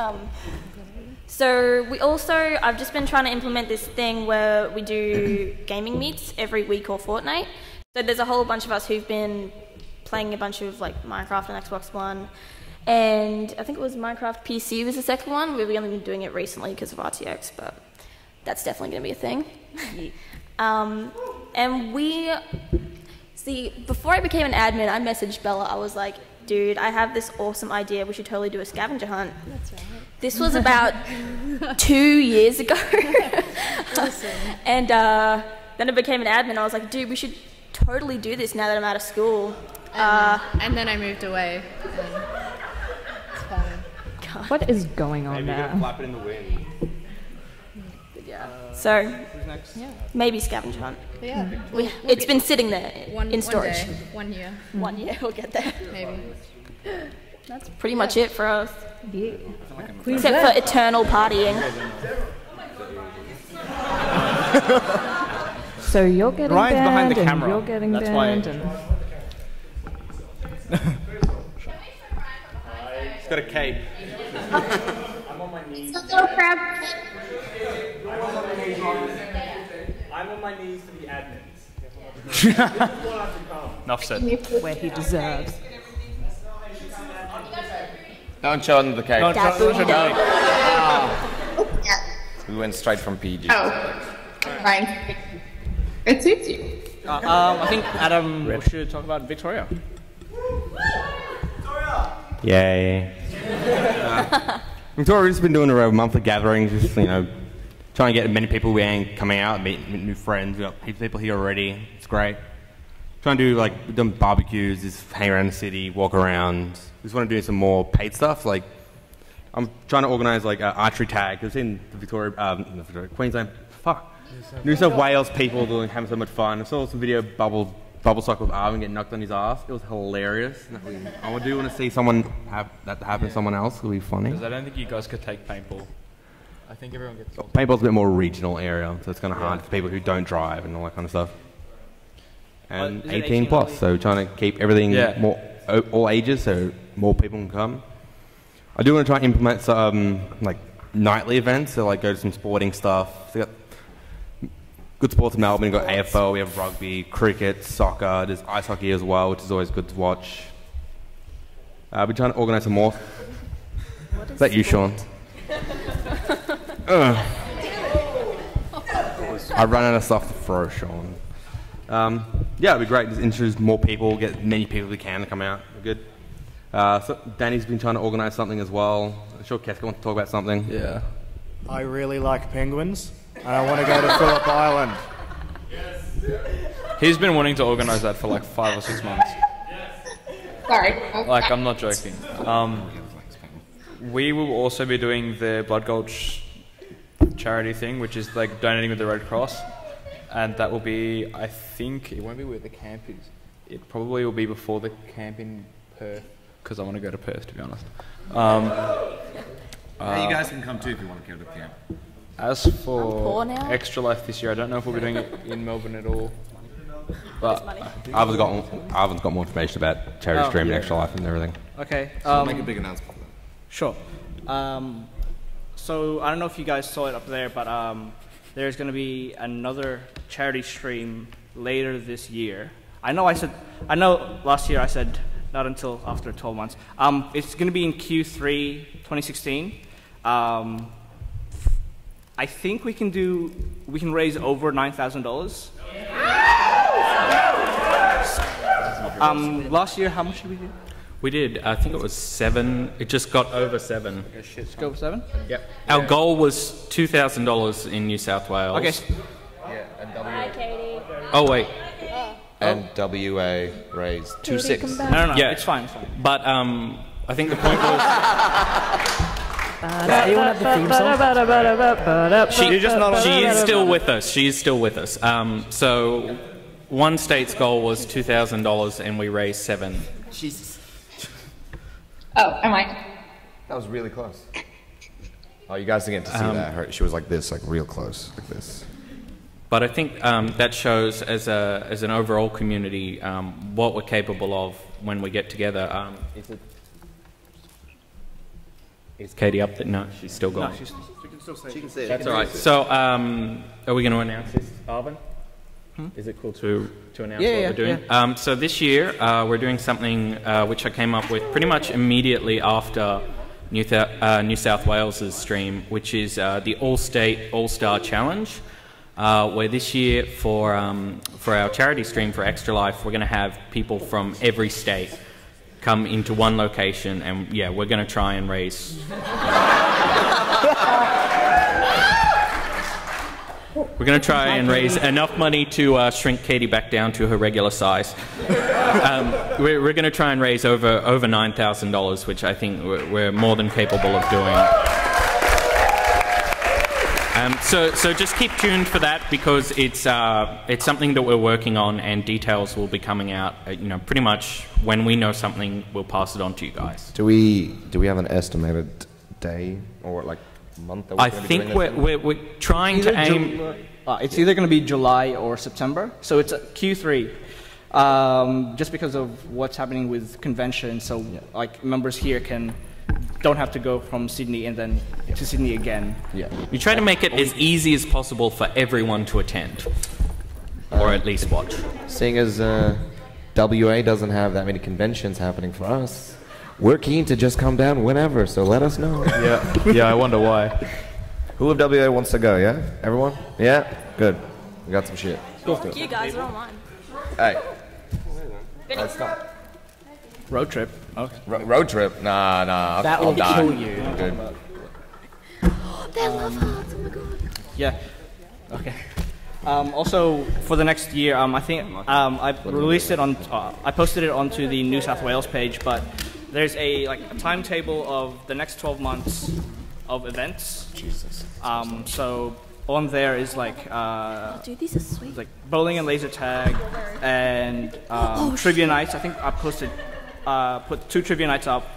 So we also, I've just been trying to implement this thing where we do gaming meets every week or fortnight. So there's a whole bunch of us who've been playing a bunch of like Minecraft and Xbox One. And I think it was Minecraft PC was the second one. We've only been doing it recently because of RTX, but that's definitely going to be a thing. And before I became an admin, I messaged Bella. I was like, dude, I have this awesome idea. We should totally do a scavenger hunt. That's right. This was about 2 years ago. Awesome. And then I became an admin. I was like, dude, we should totally do this now that I'm out of school. And then I moved away. It's fine. God. What is going on there? Flap it in the wind. Yeah. So maybe scavenger hunt. Yeah. It's been sitting there in storage. 1 year. 1 year, we'll get there. Maybe. That's pretty much it for us. Yeah. Except for eternal partying. So you're getting Ryan's banned behind the and camera. you're getting That's banned. why. And He's got a cape. I'm on my knees. Hello, crab. I'm on my knees for the admins. Enough said. Where he deserves. Don't show under the cake. We went straight from PG. Oh, fine. It suits you. I think Adam should talk about Victoria. Yay. Victoria's been doing a monthly gatherings, just, trying to get many people coming out, meet new friends. We've got people here already. It's great. Trying to do we've done barbecues, just hang around the city, walk around. We just want to do some more paid stuff. Like, I'm trying to organise archery tag. I've seen the Queensland, New South Wales people having so much fun. I saw some video bubble cycle with Arvin getting knocked on his ass. It was hilarious. I do want to see someone have that happen to someone else. It'll be funny. Because I don't think you guys could take paintball. I think everyone gets... Paintball's a bit more regional area, so it's kind of hard for people who don't drive and all that kind of stuff. And 18 plus, so trying to keep everything more all ages, so more people can come. I do want to try and implement some nightly events, so go to some sporting stuff. So got good sports in Melbourne. We've got AFL, we have rugby, cricket, soccer. There's ice hockey as well, which is always good to watch. We're trying to organise some more. Is that you, Sean? I run out of stuff to throw, Sean. It'd be great to introduce more people, get many people we can to come out. We're good. So Danny's been trying to organise something as well. I'm sure Keska wants to talk about something. Yeah. I really like penguins, and I want to go to Phillip Island. He's been wanting to organise that for 5 or 6 months. Sorry. I'm not joking. We will also be doing the Blood Gulch charity thing, which is donating with the Red Cross. And that will be, I think, it won't be where the camp is. It probably will be before the camp in Perth, because I want to go to Perth, to be honest. You guys can come too if you want to go to the camp. As for Extra Life this year, I don't know if we'll be doing it in Melbourne at all. Well, Ivan's got more information about charity stream and Extra Life and everything. Okay. So make a big announcement for that. Sure. So I don't know if you guys saw it up there, but there's going to be another charity stream later this year. I know last year I said not until after 12 months. It's going to be in Q3 2016. I think we can raise over $9,000. Last year, how much did we do? We did. I think it was 7. It just got over 7. Just go over 7? Yep. Our goal was $2,000 in New South Wales. Okay. Yeah, and Hi, Katie. Oh wait. And WA raised 2.6. No, Yeah, it's fine. But I think the point was. Anyone have the theme song? She is still with us. She is still with us. So, one state's goal was $2,000, and we raised 7. Jesus. Oh, am I? That was really close. Oh, you guys didn't get to see that. She was like this, like real close, like this. But I think that shows, as an overall community, what we're capable of when we get together. Is Katie up there? No, she's still gone. No, she can still say it. She can say it. That's all right. So, are we going to announce this, Arvin? Is it cool to announce what we're doing? Yeah. So this year, we're doing something which I came up with pretty much immediately after New South Wales' stream, which is the All-State All-Star Challenge, where this year, for our charity stream for Extra Life, we're going to have people from every state come into one location, and yeah, we're going to try and raise. We're going to try and raise enough money to shrink Katie back down to her regular size. We're going to try and raise over $9,000, which I think we're more than capable of doing. So just keep tuned for that, because it's something that we're working on, and details will be coming out. Pretty much when we know something, we'll pass it on to you guys. Do we have an estimated day or like month? That I think we're trying to aim. It's either going to be July or September, so it's Q3. Just because of what's happening with convention, so like members here don't have to go from Sydney and then to Sydney again. Yeah. We try to make it as easy as possible for everyone to attend, or at least watch. Seeing as WA doesn't have that many conventions happening for us, we're keen to just come down whenever, so let us know. Yeah, I wonder why. Who of WA wants to go, yeah? Everyone? Yeah? Good. We got some shit. You guys are online. Hey. Let's not. Road trip. Okay. Road trip? Nah. That will kill you. Good. They love hearts, oh my god. Yeah. Okay. Also, for the next year, I think I released it on. I posted it onto the New South Wales page, but there's a timetable of the next 12 months of events. Jesus. So on there is dude, these are sweet. like bowling and laser tag and trivia nights. I think I put 2 trivia nights up.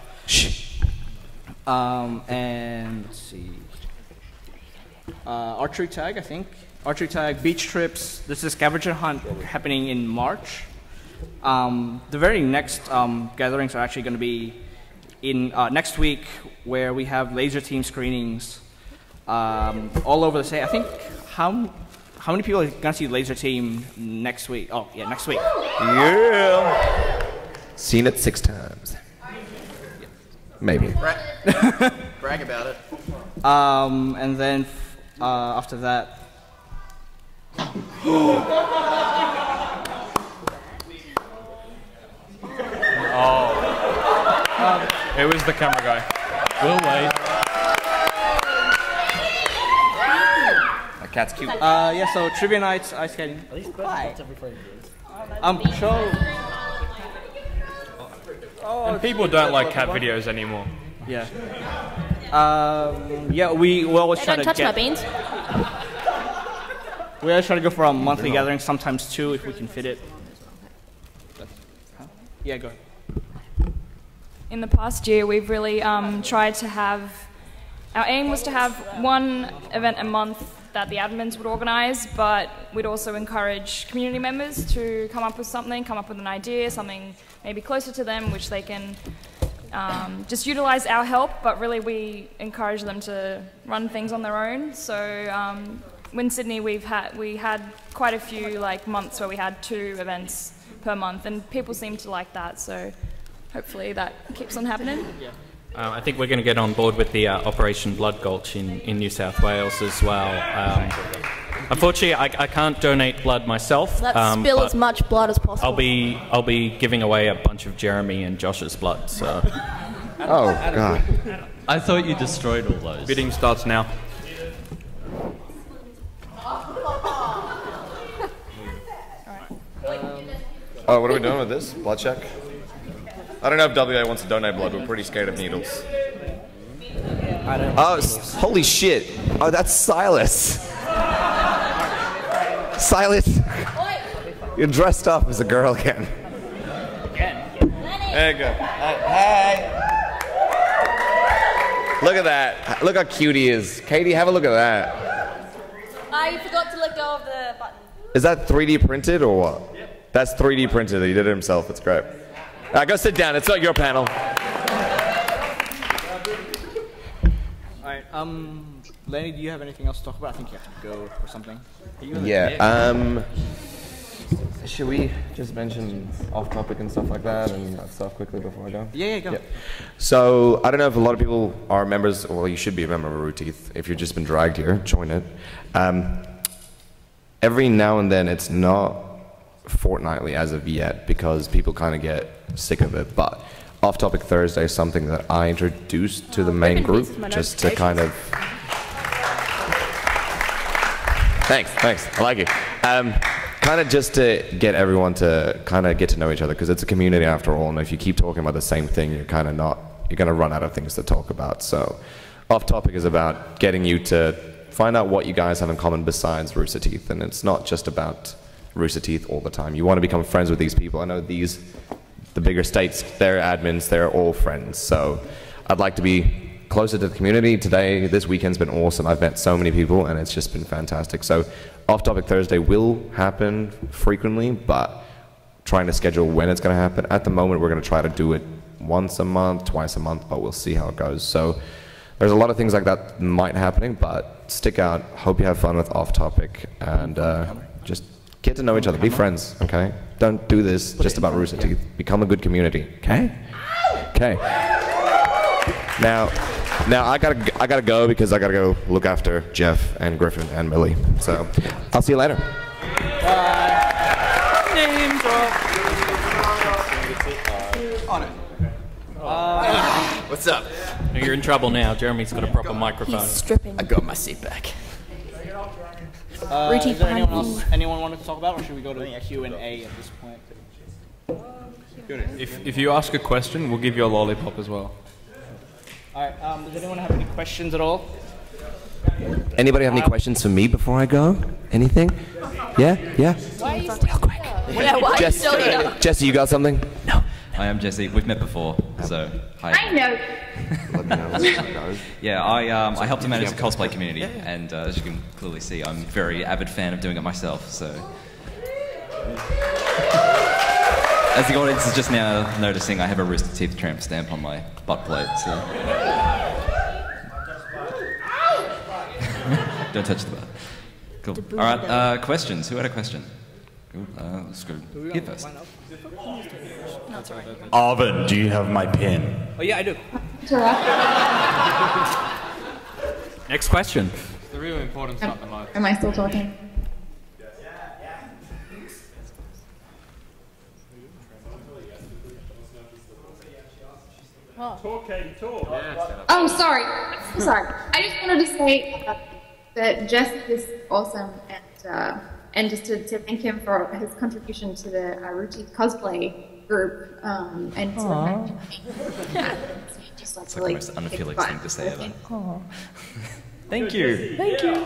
And let's see. Archery tag, I think. Archery tag, beach trips. There's a scavenger hunt happening in March. The very next gatherings are actually going to be in next week, where we have laser team screenings all over the state. I think how many people are going to see laser team next week? Oh yeah, next week. Yeah. Seen it 6 times. Maybe. Brag about it. And then after that. It was the camera guy. We'll wait. That cat's cute. Yeah, so trivia nights, ice skating. Show. And people don't like cat videos anymore. Yeah. Yeah, we always try Don't to touch my get. beans. We always try to go for a monthly gathering, sometimes 2 if we can fit it. Yeah, go ahead. In the past year, we've really tried to have. Our aim was to have one event a month that the admins would organise, but we'd also encourage community members to come up with something, come up with an idea, something maybe closer to them, which they can just utilise our help, but really we encourage them to run things on their own. So in Sydney we had quite a few months where we had 2 events per month, and people seem to like that, so hopefully that keeps on happening. Yeah. I think we're going to get on board with the Operation Blood Gulch in New South Wales as well. Unfortunately, I can't donate blood myself. Let's spill as much blood as possible. I'll be giving away a bunch of Jeremy and Josh's blood. So. Oh God! I thought you destroyed all those. Bidding starts now. Oh, what are we doing with this? Blood check? I don't know if WA wants to donate blood. We're pretty scared of needles. Oh, holy shit. Oh, that's Silas. Silas, you're dressed up as a girl again. There you go. Hey. Look at that. Look how cute he is. Katie, have a look at that. I forgot to let go of the button. Is that 3D printed or what? Yep. That's 3D printed. He did it himself. It's great. Go sit down. It's not your panel. Alright, Lenny, do you have anything else to talk about? I think you have to go or something. Yeah, should we just mention off-topic and stuff like that and that stuff quickly before I go? Yeah, go. So, I don't know if a lot of people are members, well, you should be a member of Root Teeth. If you've just been dragged here, join it. Every now and then, it's not fortnightly as of yet because people kind of get sick of it, but Off-Topic Thursday is something that I introduced to the main group just to kind of... Thanks, I like it. Kind of just to get everyone to kind of get to know each other because it's a community after all, and if you keep talking about the same thing, you're kind of not, you're going to run out of things to talk about. So Off-Topic is about getting you to find out what you guys have in common besides Rooster Teeth, and it's not just about Rooster Teeth all the time. You want to become friends with these people. I know the bigger states, they're admins, they're all friends. So I'd like to be closer to the community. Today, this weekend's been awesome. I've met so many people and it's just been fantastic. So Off-Topic Thursday will happen frequently, but trying to schedule when it's going to happen. At the moment, we're going to try to do it once a month, twice a month, but we'll see how it goes. So there's a lot of things like that might happening, but stick out. Hope you have fun with Off-Topic and just get to know each other. Be friends, okay? Don't do this just about Rooster Teeth. Become a good community, okay? Okay. Now I gotta go because I gotta go look after Jeff and Griffin and Millie. So I'll see you later. Name drop. What's up? You're in trouble now. Jeremy's got a proper microphone. He's stripping. I got my seat back. Is there anyone wanted to talk about, or should we go to Q&A at this point? If you ask a question, we'll give you a lollipop as well. Alright, does anyone have any questions at all? Anybody have any questions for me before I go? Anything? Yeah? Why are you still real quick? Yeah, why are you still here? Jesse, you got something? No. Hi, I'm Jesse. We've met before, so hi. I know. Let me know. Yeah, I help to manage the cosplay community, and as you can clearly see, I'm a very avid fan of doing it myself. So, as the audience is just now noticing, I have a Rooster Teeth tramp stamp on my butt plate. So, don't touch the butt. Cool. All right, questions. Who had a question? Cool. Let's go here first. Arvin, do you have my pen? Oh yeah, I do. Next question. The really important stuff in life. Am I still talking? Talk, Katie, talk. Oh, sorry. I just wanted to say that Jess is awesome, and just to thank him for his contribution to the Root Teeth cosplay group, and to just It's like the most unappealing thing to say ever. Thank you. Thank you.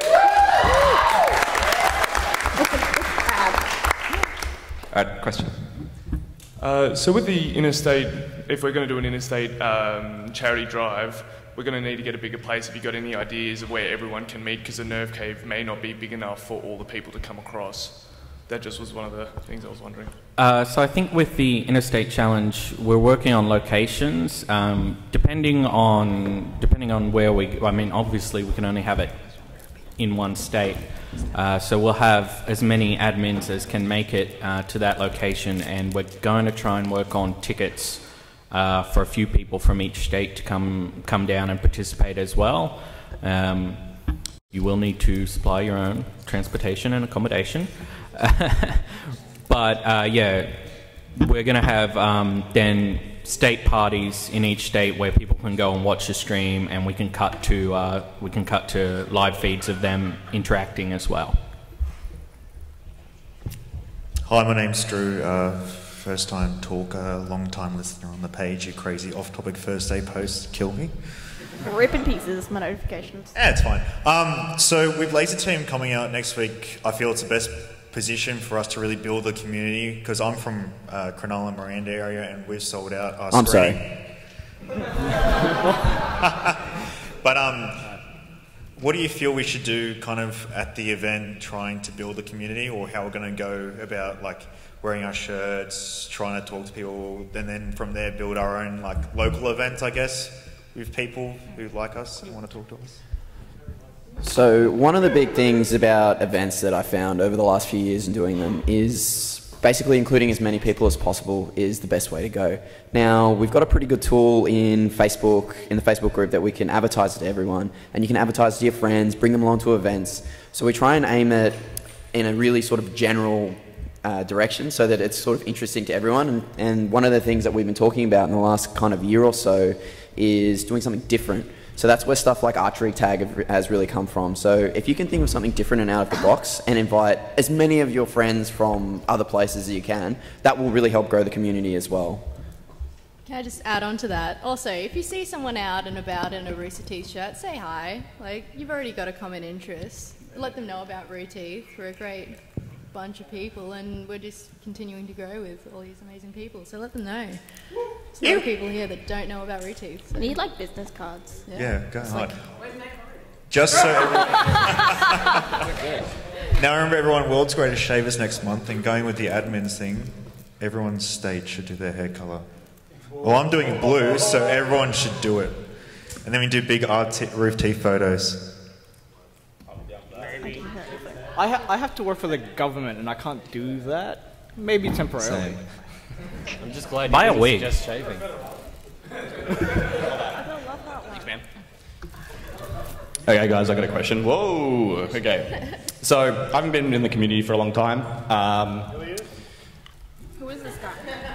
All right, question. So with the interstate, if we're going to do an interstate charity drive, we're going to need to get a bigger place. Have you got any ideas of where everyone can meet? Because the Nerve Cave may not be big enough for all the people to come across. That just was one of the things I was wondering. So I think with the Interstate Challenge, we're working on locations. Depending on where I mean, obviously we can only have it in one state. So we'll have as many admins as can make it to that location, and we're going to try and work on tickets for a few people from each state to come down and participate as well. You will need to supply your own transportation and accommodation. But yeah, we're going to have then state parties in each state where people can go and watch the stream, and we can cut to live feeds of them interacting as well. Hi, my name's Drew. First time talker, long time listener on the page. Your crazy off-topic first day posts kill me. Rip in pieces, my notifications. Yeah, it's fine. So with Laser Team coming out next week, I feel it's the best position for us to really build the community, because I'm from Cronulla, Miranda area, and we've sold out our I'm screen. sorry. But what do you feel we should do kind of at the event, trying to build the community, or how we're going to go about like wearing our shirts, trying to talk to people, and then from there build our own like local events, I guess, with people who like us and want to talk to us? So one of the big things about events that I found over the last few years in doing them is basically including as many people as possible is the best way to go. Now, we've got a pretty good tool in Facebook, in the Facebook group, that we can advertise it to everyone, and you can advertise to your friends, bring them along to events. So we try and aim it in a really sort of general direction so that it's sort of interesting to everyone. And one of the things that we've been talking about in the last kind of year or so is doing something different. So that's where stuff like Archery Tag has really come from. So if you can think of something different and out of the box and invite as many of your friends from other places as you can, that will really help grow the community as well. Can I just add on to that? Also, if you see someone out and about in a Rooster Teeth shirt, say hi. Like, you've already got a common interest. Let them know about Roo Teeth. We're a great bunch of people, and we're just continuing to grow with all these amazing people. So let them know. There's a lot of people here that don't know about Roo Teeth. So. We need like business cards. Yeah, go It's hard. like, Just so now remember, everyone, World's Greatest Shavers next month, and going with the admins thing, everyone's state should do their hair colour. Well, I'm doing blue, so everyone should do it. And then we do big Roof Teeth photos. I have to work for the government, and I can't do that. Maybe temporarily. Same. I'm just glad Buy you a didn't wig. suggest shaving. Thanks, man. Okay, guys, I got a question. Whoa. Okay. So I haven't been in the community for a long time. Who is this guy?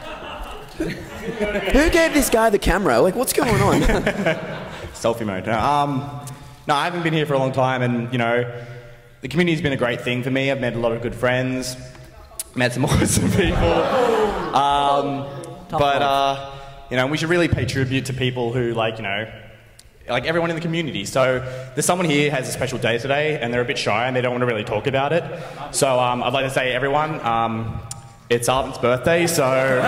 Who gave this guy the camera? Like, what's going on? Selfie mode. No, I haven't been here for a long time, and you know, the community's been a great thing for me. I've met a lot of good friends, met some awesome people. You know, we should really pay tribute to people who, like, you know, like everyone in the community. So there's someone here who has a special day today, and they're a bit shy and they don't want to really talk about it. So I'd like to say, everyone, it's Arvin's birthday. So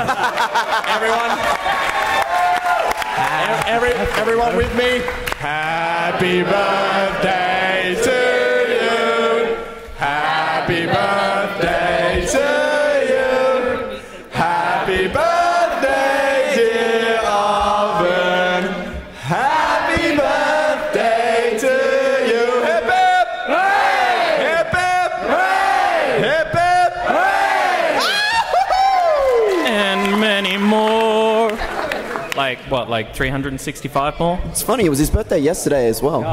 everyone with me. Happy birthday to you. Happy birthday to you. Happy birthday, dear Arvin. Happy birthday to you. Hip hip hooray! Hip hip hooray! Hip hip hooray! And many more. Like, what, like 365 more? It's funny, it was his birthday yesterday as well.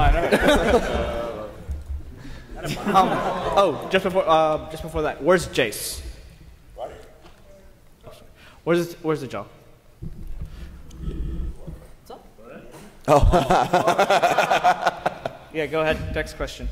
Just before that, where's Jace? Where's the job? Oh. Yeah, go ahead. Next question.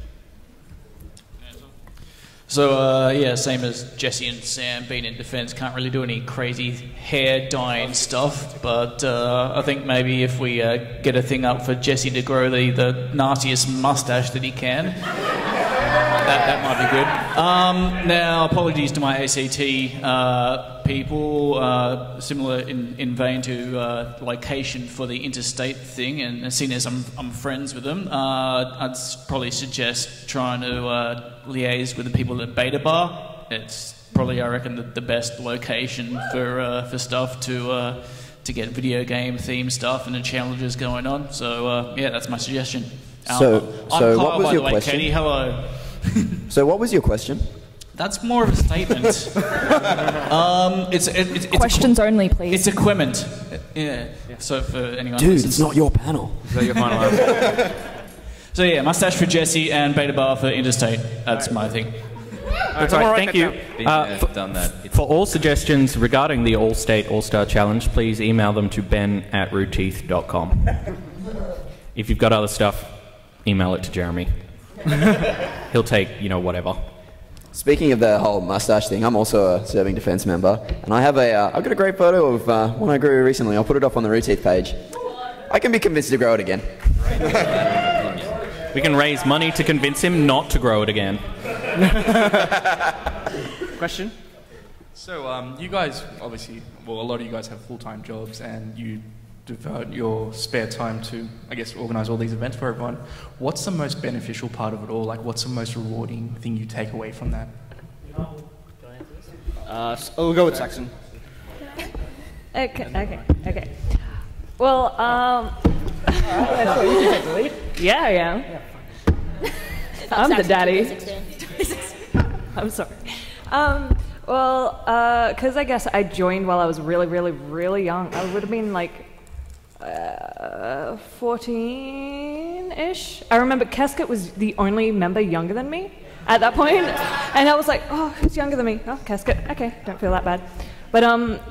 So, yeah, same as Jesse and Sam, being in defence, can't really do any crazy hair dyeing stuff, but I think maybe if we get a thing up for Jesse to grow the nastiest mustache that he can, that might be good. Now, apologies to my ACT people, similar in vein to location for the interstate thing, and seeing as I'm friends with them, I'd probably suggest trying to liaise with the people at Beta Bar. It's probably, I reckon, the best location for stuff to get video game themed stuff and the challenges going on. So yeah, that's my suggestion. So I'm what Kyle, was by your the way, question? Katie, hello. So what was your question? That's more of a statement. It's Questions only, please. It's equipment. Yeah. So for anyone, Dude, it's not your panel. Is that your final answer? So yeah, mustache for Jesse and Beta Bar for Interstate. That's my thing. That's right, thank you. Done that. For all suggestions regarding the All-State All-Star Challenge, please email them to ben@rootteeth.com. If you've got other stuff, email it to Jeremy. He'll take, whatever. Speaking of the whole mustache thing, I'm also a serving defence member, and I've got a great photo of one I grew recently. I'll put it up on the Root Teeth page. I can be convinced to grow it again. We can raise money to convince him not to grow it again. Question? So, you guys, obviously, well, a lot of you guys have full-time jobs and you devote your spare time to, I guess, organise all these events for everyone. What's the most beneficial part of it all? Like, what's the most rewarding thing you take away from that? We'll go with Saxon. Okay. Well, yeah, I am. I'm the daddy. I'm sorry. Well, because I guess I joined while I was really, really, really young. I would have been like 14-ish. I remember Casket was the only member younger than me at that point, and I was like, oh, who's younger than me? Oh, Casket. Okay, don't feel that bad. But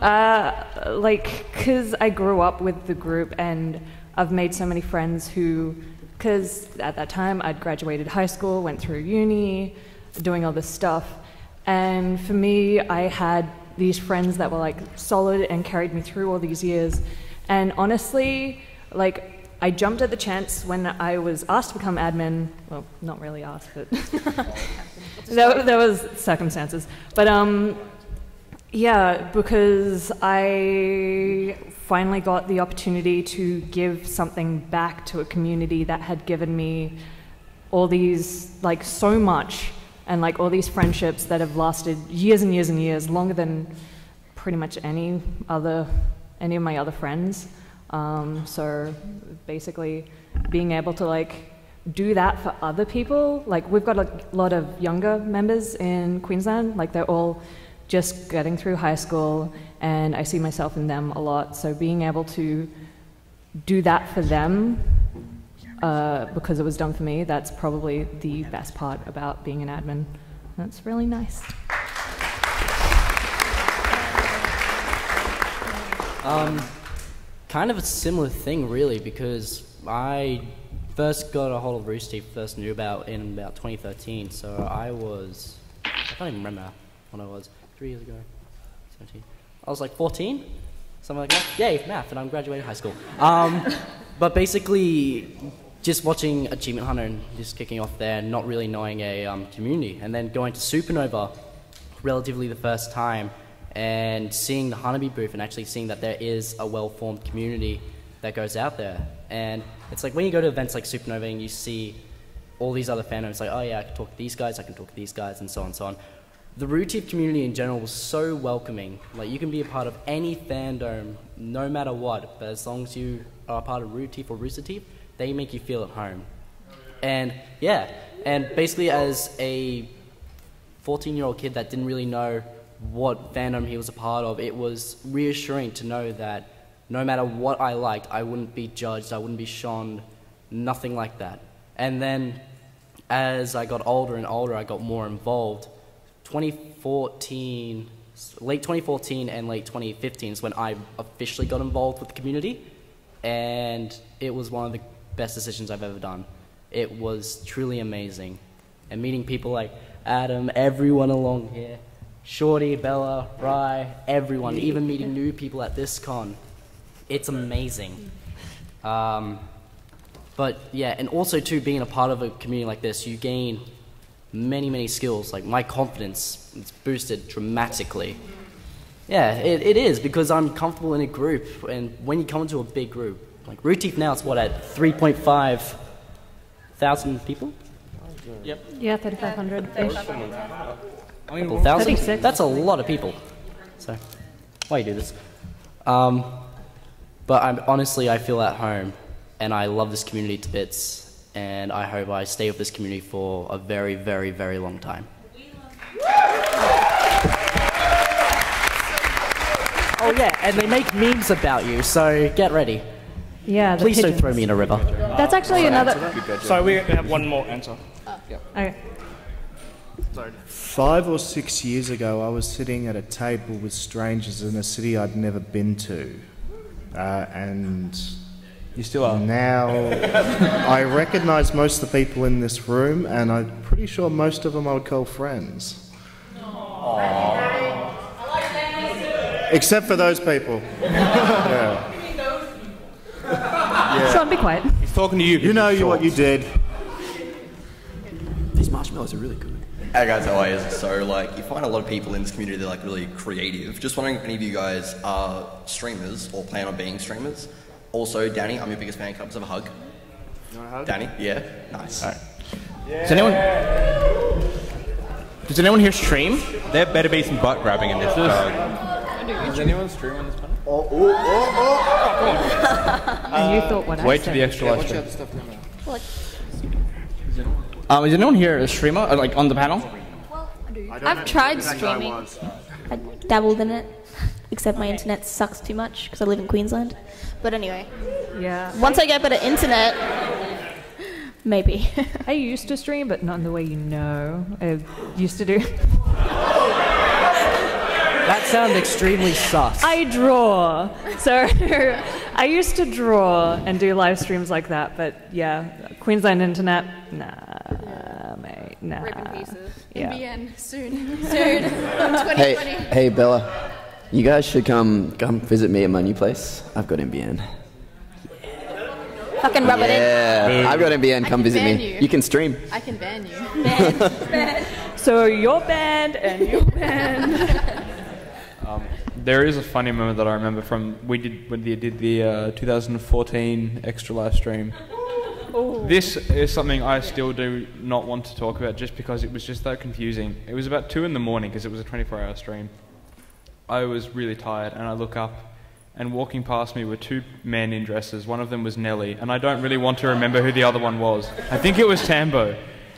because I grew up with the group and I've made so many friends who, because at that time I'd graduated high school, went through uni, doing all this stuff. And for me, I had these friends that were like solid and carried me through all these years. And honestly, like, I jumped at the chance when I was asked to become admin. Well, not really asked, but there was circumstances. But yeah, because I finally got the opportunity to give something back to a community that had given me all these, like, so much, and like all these friendships that have lasted years and years and years, longer than pretty much any of my other friends. So basically being able to like do that for other people, like we've got a lot of younger members in Queensland, like they're all just getting through high school, and I see myself in them a lot. So being able to do that for them, because it was done for me, that's probably the best part about being an admin. That's really nice. Kind of a similar thing, really, because I first got a hold of Rooster Teeth, first knew about in about 2013. So I can't even remember when I was. 3 years ago, 17. I was like 14, something like that. Yay, math, and I'm graduating high school. But basically, just watching Achievement Hunter and just kicking off there, not really knowing a community, and then going to Supernova relatively the first time, and seeing the Honeybee booth and actually seeing that there is a well-formed community that goes out there. And it's like when you go to events like Supernova and you see all these other fandoms, like, oh yeah, I can talk to these guys, I can talk to these guys, and so on and so on. The Root Teeth community in general was so welcoming. Like, you can be a part of any fandom, no matter what, but as long as you are a part of Root Teeth or Rooster Teeth, they make you feel at home. And yeah, and basically as a 14-year-old kid that didn't really know what fandom he was a part of, it was reassuring to know that no matter what I liked, I wouldn't be judged, I wouldn't be shunned, nothing like that. And then as I got older and older, I got more involved. Late 2014 and late 2015 is when I officially got involved with the community, and it was one of the best decisions I've ever done. It was truly amazing. And meeting people like Adam, everyone along here, Shorty, Bella, Rye, everyone, even meeting new people at this con. It's amazing. But yeah, and also too, being a part of a community like this, you gain many skills. Like my confidence is boosted dramatically. Yeah, it is, because I'm comfortable in a group, and when you come into a big group, like Rooster Teeth now, it's what, at 3.5 thousand people? Yep. Yeah, 3,500-ish. Couple thousand? 36. That's a lot of people. So, why you do this? But honestly, I feel at home, and I love this community to bits, and I hope I stay with this community for a very, very, very long time. Oh yeah, and they make memes about you, so get ready. Yeah, the Please don't pigeons. throw me in a river. That's actually another... Sorry, we have one more answer. Okay. Sorry. 5 or 6 years ago, I was sitting at a table with strangers in a city I'd never been to. And you still are. Now, I recognise most of the people in this room, and I'm pretty sure most of them I would call friends. Except for those people. Yeah. Yeah. Sean, be quiet. He's talking to you. You know what you did. These marshmallows are really good. Hey guys, how are you? So like, you find a lot of people in this community that are like really creative. Just wondering if any of you guys are streamers or plan on being streamers. Also, Danny, I'm your biggest fan. Can I just have a hug? You want a hug? Danny? Yeah? Nice. All right. Does anyone here stream? There better be some butt grabbing in this. Does anyone stream on this panel? And you thought what I Wait said. till the extra live stream. Is anyone here a streamer, like on the panel? I've tried streaming. I dabbled in it, except my internet sucks too much because I live in Queensland. But anyway, Yeah. once I get better internet, maybe. I used to stream, but not in the way you know. I used to do. That sounded extremely sus. I draw. So I used to draw and do live streams like that, but yeah, Queensland internet, nah, mate, nah. Rip in pieces. Yeah. NBN soon. Soon. 2020. Hey, Bella, you guys should come visit me at my new place. I've got NBN. Fucking rub it in. Yeah, I've got NBN. Come visit ban me. you. You can stream. I can ban you. So you're banned and you're banned. There is a funny moment that I remember from when they did the 2014 extra live stream. Ooh. This is something I still do not want to talk about just because it was just that confusing. It was about 2 in the morning because it was a 24-hour stream. I was really tired and I look up and walking past me were 2 men in dresses. One of them was Nelly and I don't really want to remember who the other one was. I think it was Tambo.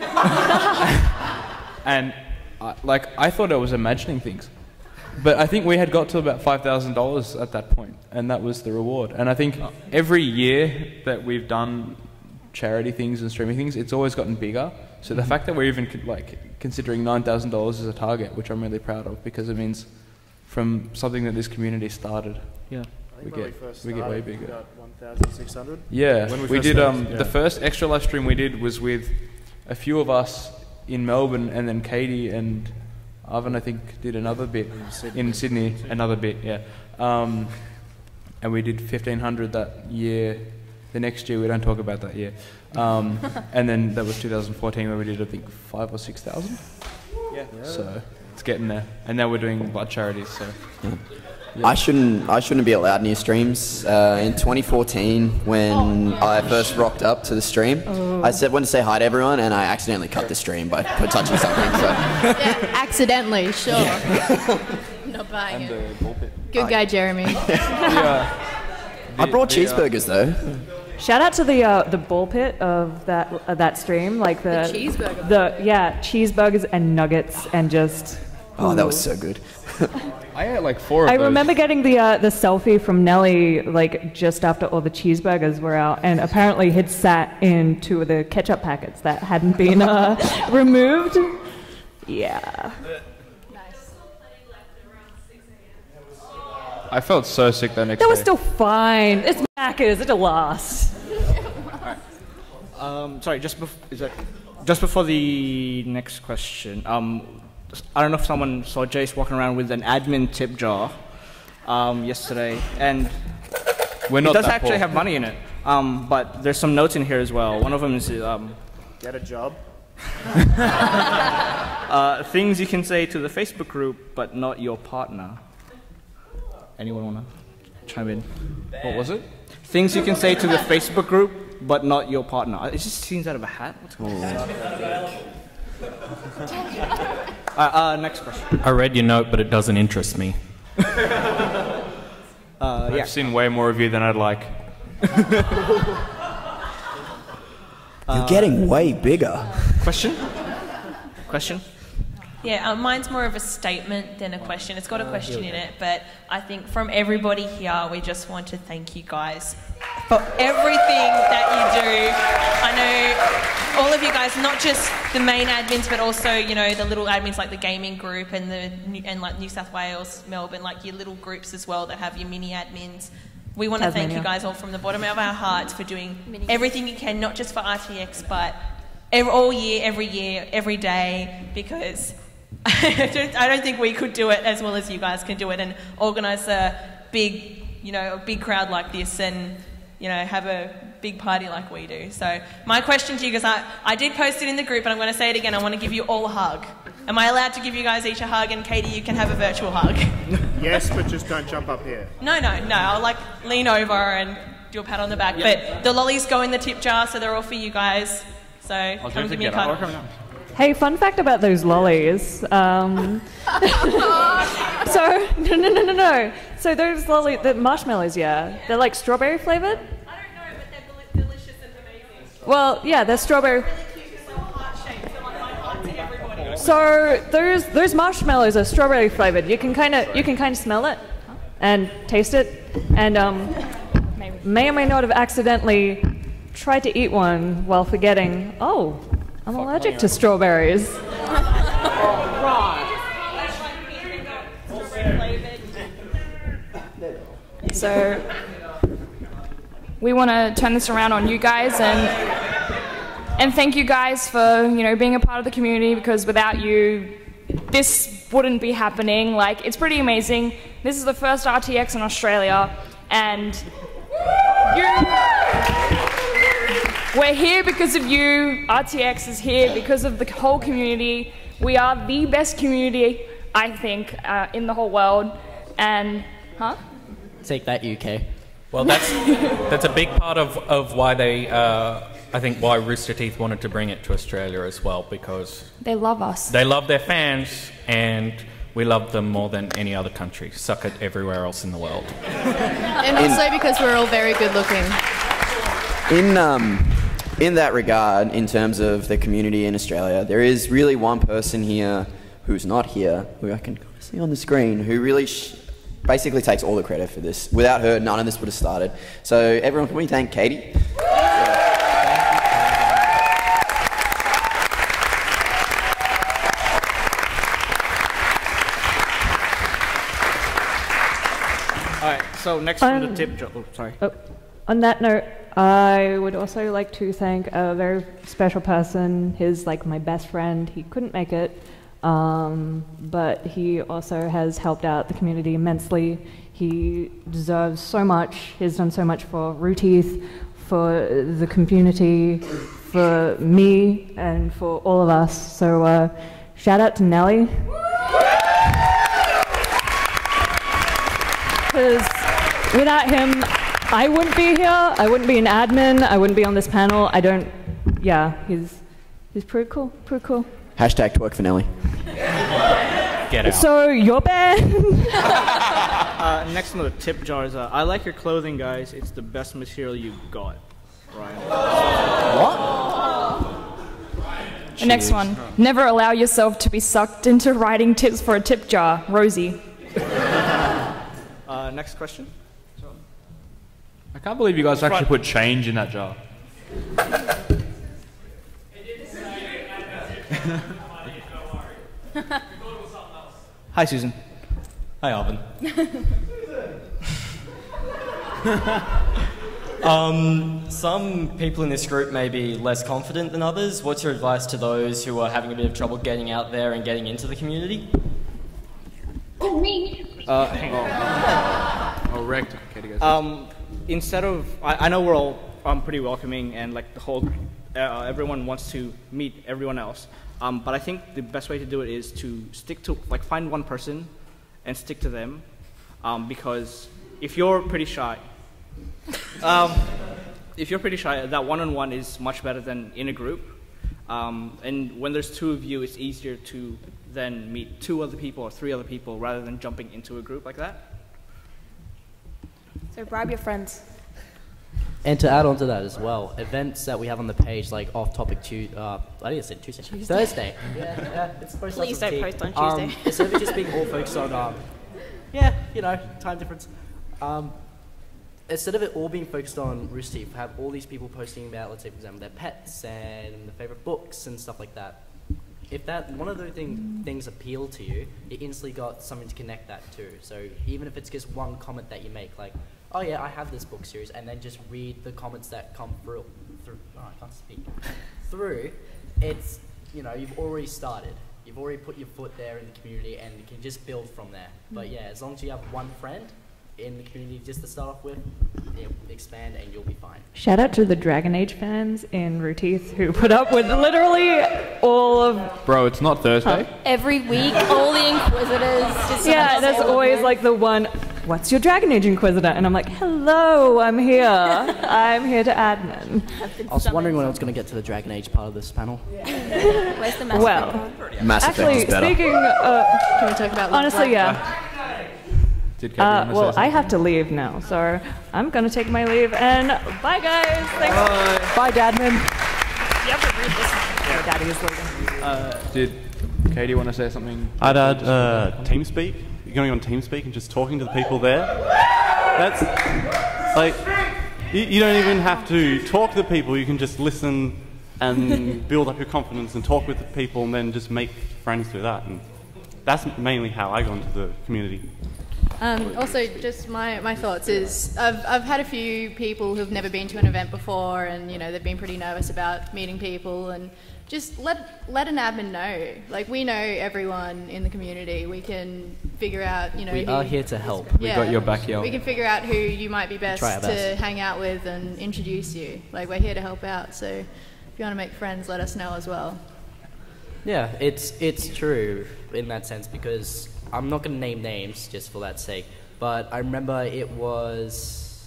And I thought I was imagining things. But I think we had got to about $5,000 at that point, and that was the reward. And I think every year that we've done charity things and streaming things, it's always gotten bigger. So the fact that we're even considering $9,000 as a target, which I'm really proud of, because it means from something that this community started, we get way bigger. About 1,600. Yeah, When we first did. started, The first extra live stream we did was with a few of us in Melbourne, and then Katie and Arvin, I think, did another bit in Sydney, another bit, yeah. And we did 1,500 that year. The next year, we don't talk about that year. And then that was 2014 where we did, I think, 5,000 or 6,000. Yeah. So it's getting there. And now we're doing blood charities. So. Yeah. I shouldn't be allowed new streams. In 2014, when I first rocked up to the stream, I went to say hi to everyone, and I accidentally cut the stream by touching something. So. Yeah, accidentally, sure. Not buying it. Good guy, Jeremy. I brought cheeseburgers though. Shout out to the ball pit of that stream, like the cheeseburger. Cheeseburgers and nuggets and just. Oh, that was so good. I ate like 4 of I those. remember getting the selfie from Nelly like just after all the cheeseburgers were out, and apparently he'd sat in 2 of the ketchup packets that hadn't been removed. Yeah. I felt so sick that next That day. was still fine. It's Macca's. It'll last. Sorry, just before the next question. I don't know if someone saw Jace walking around with an admin tip jar yesterday, and We're not it does that actually poor. have money in it. But there's some notes in here as well. One of them is Get a job. Things you can say to the Facebook group, but not your partner. Anyone wanna chime in? What was it? Things you can say to the Facebook group, but not your partner. It just seems out of a hat. What's going on? Next question. I read your note, but it doesn't interest me. I've seen way more of you than I'd like. You're getting way bigger. Question? Question? Yeah, mine's more of a statement than a question. It's got a question in it, but I think from everybody here, we just want to thank you guys for everything that you do. I know all of you guys, not just the main admins, but also, you know, the little admins like the gaming group and like New South Wales, Melbourne, like your little groups as well that have your mini admins. We want to thank you guys all from the bottom of our hearts for doing everything you can, not just for RTX, but all year, every day, because I don't think we could do it as well as you guys can do it and organise a big crowd like this and, you know, have a big party like we do. So my question to you guys, I did post it in the group, but I'm going to say it again. I want to give you all a hug. Am I allowed to give you guys each a hug? And Katie, you can have a virtual hug. Yes, but just don't jump up here. No. I'll like lean over and do a pat on the back. Yep. But the lollies go in the tip jar, so they're all for you guys. So come give me a hug. Hey, fun fact about those lollies. No. So those the marshmallows, yeah, they're like strawberry flavored. I don't know, but they're delicious and amazing. Well, yeah, they're strawberry. So those marshmallows are strawberry flavored. You can kind of smell it and taste it, and may or may not have accidentally tried to eat one while forgetting. Oh, I'm allergic to strawberries. So we want to turn this around on you guys and thank you guys for, you know, being a part of the community, because without you, this wouldn't be happening. Like, it's pretty amazing. This is the first RTX in Australia, and we're here because of you. RTX is here because of the whole community. We are the best community, I think, in the whole world. And, Take that, UK. Well, that's a big part of why they, I think why Rooster Teeth wanted to bring it to Australia as well, because they love us. They love their fans, and we love them more than any other country. Suck it everywhere else in the world. And also because we're all very good looking. In that regard, in terms of the community in Australia, there is really one person here who's not here, who I can see on the screen, who really basically takes all the credit for this. Without her, none of this would have started. So everyone, can we thank Katie? Alright, so next from the tip jar. Oh, sorry. On that note, I would also like to thank a very special person. He's like my best friend. He couldn't make it, but he also has helped out the community immensely. He deserves so much. He's done so much for Rooteeth, for the community, for me, and for all of us. So shout out to Nelly. Because without him, I wouldn't be here. I wouldn't be an admin. I wouldn't be on this panel. He's pretty cool. Pretty cool. Hashtag twerk for Nelly. Get out. So you're bad. Next on the tip jar is, I like your clothing, guys. It's the best material you've got. Ryan. What? The next one. Never allow yourself to be sucked into writing tips for a tip jar. Rosie. Next question. I can't believe you guys actually put change in that jar. Hi, Susan. Hi, Alvin. Some people in this group may be less confident than others. What's your advice to those who are having a bit of trouble getting out there and getting into the community? Me. Hang on. Oh, wrecked. Okay, guys. Instead of, I know we're all pretty welcoming, and like the whole everyone wants to meet everyone else. But I think the best way to do it is to find one person and stick to them. Because if you're pretty shy, that one-on-one is much better than in a group. And when there's two of you, it's easier to then meet 2 other people or 3 other people rather than jumping into a group like that. So bribe your friends. And to add on to that as well, events that we have on the page, like off-topic I didn't say Tuesday. Thursday. Yeah, it's supposed Please to don't post on Tuesday. Instead of just being all focused on, time difference. Instead of it all being focused on Rooster Teeth, have all these people posting about, let's say, for example, their pets and their favorite books and stuff like that. If that one of those things appeal to you, you instantly got something to connect that to. So even if it's just one comment that you make, like, oh yeah, I have this book series, and then just read the comments that come through. I can't speak. Through, it's, you've already started. You've already put your foot there in the community, and you can just build from there. But yeah, as long as you have one friend in the community just to start off with, expand and you'll be fine. Shout out to the Dragon Age fans in Rooteeth who put up with literally all of... Bro, it's not Thursday. Every week, all the Inquisitors. Yeah, there's always like the one, what's your Dragon Age Inquisitor? And I'm like, hello, I'm here. I'm here to admin. I was wondering when I was going to get to the Dragon Age part of this panel. Where's the Mass Well, Mass Effect actually, is better. speaking Can we talk about honestly, yeah. Well, I have to leave now, so I'm going to take my leave, and bye, guys. Thanks. Bye, Dadman. You have to read this one. Yeah, Daddy is leaving. Did Katie want to say something? I'd add TeamSpeak. You're going on TeamSpeak and just talking to the people there. That's like, you don't even have to talk to the people. You can just listen and build up your confidence and talk with the people, and then just make friends through that. And that's mainly how I got into the community. Also, just my thoughts is I've had a few people who've never been to an event before, and they've been pretty nervous about meeting people, and just let an admin know. Like, we know everyone in the community. We can figure out we are here to help. We got your back, yo. We can figure out who you might be best to hang out with and introduce you. Like, we're here to help out. So if you want to make friends, let us know as well. Yeah, it's true in that sense, because I'm not going to name names just for that sake, but I remember it was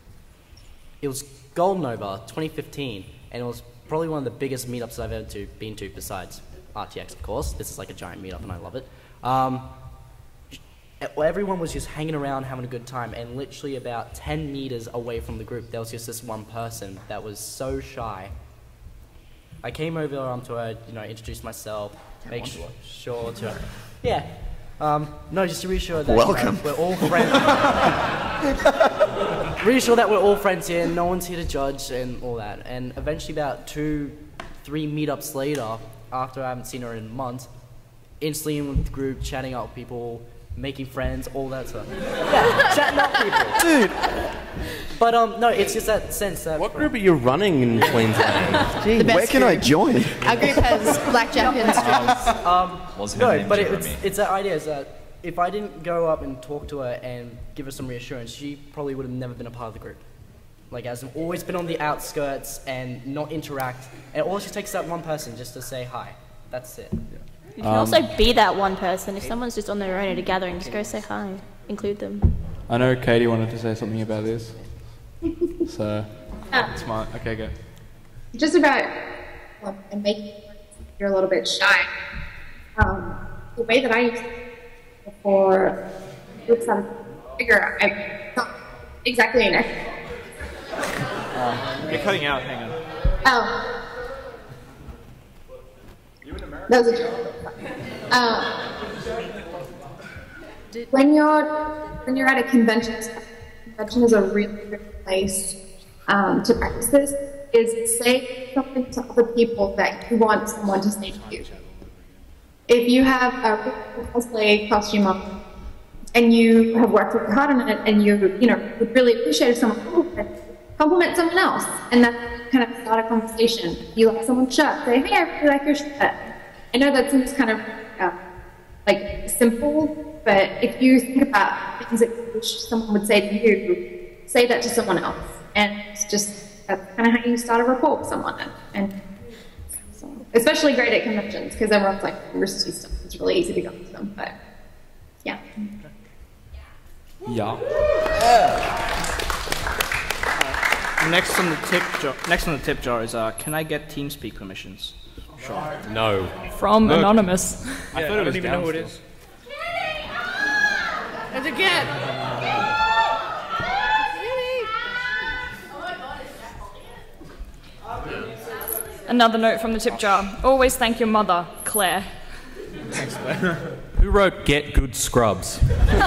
Golden Nova 2015, and it was probably one of the biggest meetups that I've ever been to, besides RTX, of course. This is like a giant meetup, and I love it. Everyone was just hanging around, having a good time, and literally about 10 meters away from the group, there was just this one person that was so shy. I came over to her, introduced myself, make sure to... Yeah. No, just to reassure that we're all friends. Reassure that we're all friends here, no one's here to judge and all that. And eventually about 2-3 meetups later, after I haven't seen her in months, instantly in the group, chatting out with people, making friends, all that stuff. Yeah, chatting up people. Dude! But no, it's just that sense that... What group are you running in Queensland? Gee, where can I join? Our group has blackjack and streams. No, but it's that idea is that if I didn't go up and talk to her and give her some reassurance, she probably would have never been a part of the group. Like, as I've always been on the outskirts and not interact, and all it just takes that one person just to say hi. That's it. You can also be that one person. If someone's just on their own at a gathering, just go say hi. Include them. I know Katie wanted to say something about this. So, smart. Okay, go. Just about and making you're a little bit shy. The way that I used to before groups on figure, I'm not exactly an expert. You're cutting out. Hang on. Oh. That was a joke. When you're at a convention is a really good place to practice this, is say something to other people that you want someone to say to you. If you have a cosplay costume on and you have worked really hard on it and you would really appreciate if someone would compliment someone else, and then kind of start a conversation. You like someone's shirt, say, hey, I really like your shirt. I know that seems kind of like simple, but if you think about things that someone would say to you, say that to someone else. And it's just that's kind of how you start a rapport with someone. And so, especially great at conventions, because everyone's like, Rooster Teeth stuff, it's really easy to go to them, but yeah. Yeah. Next on the tip jar is can I get TeamSpeak permissions? Sure. No. From Anonymous. I thought it was even know who it is. And again. Another note from the tip jar. Always thank your mother, Claire. Thanks, Claire. Who wrote Get Good Scrubs?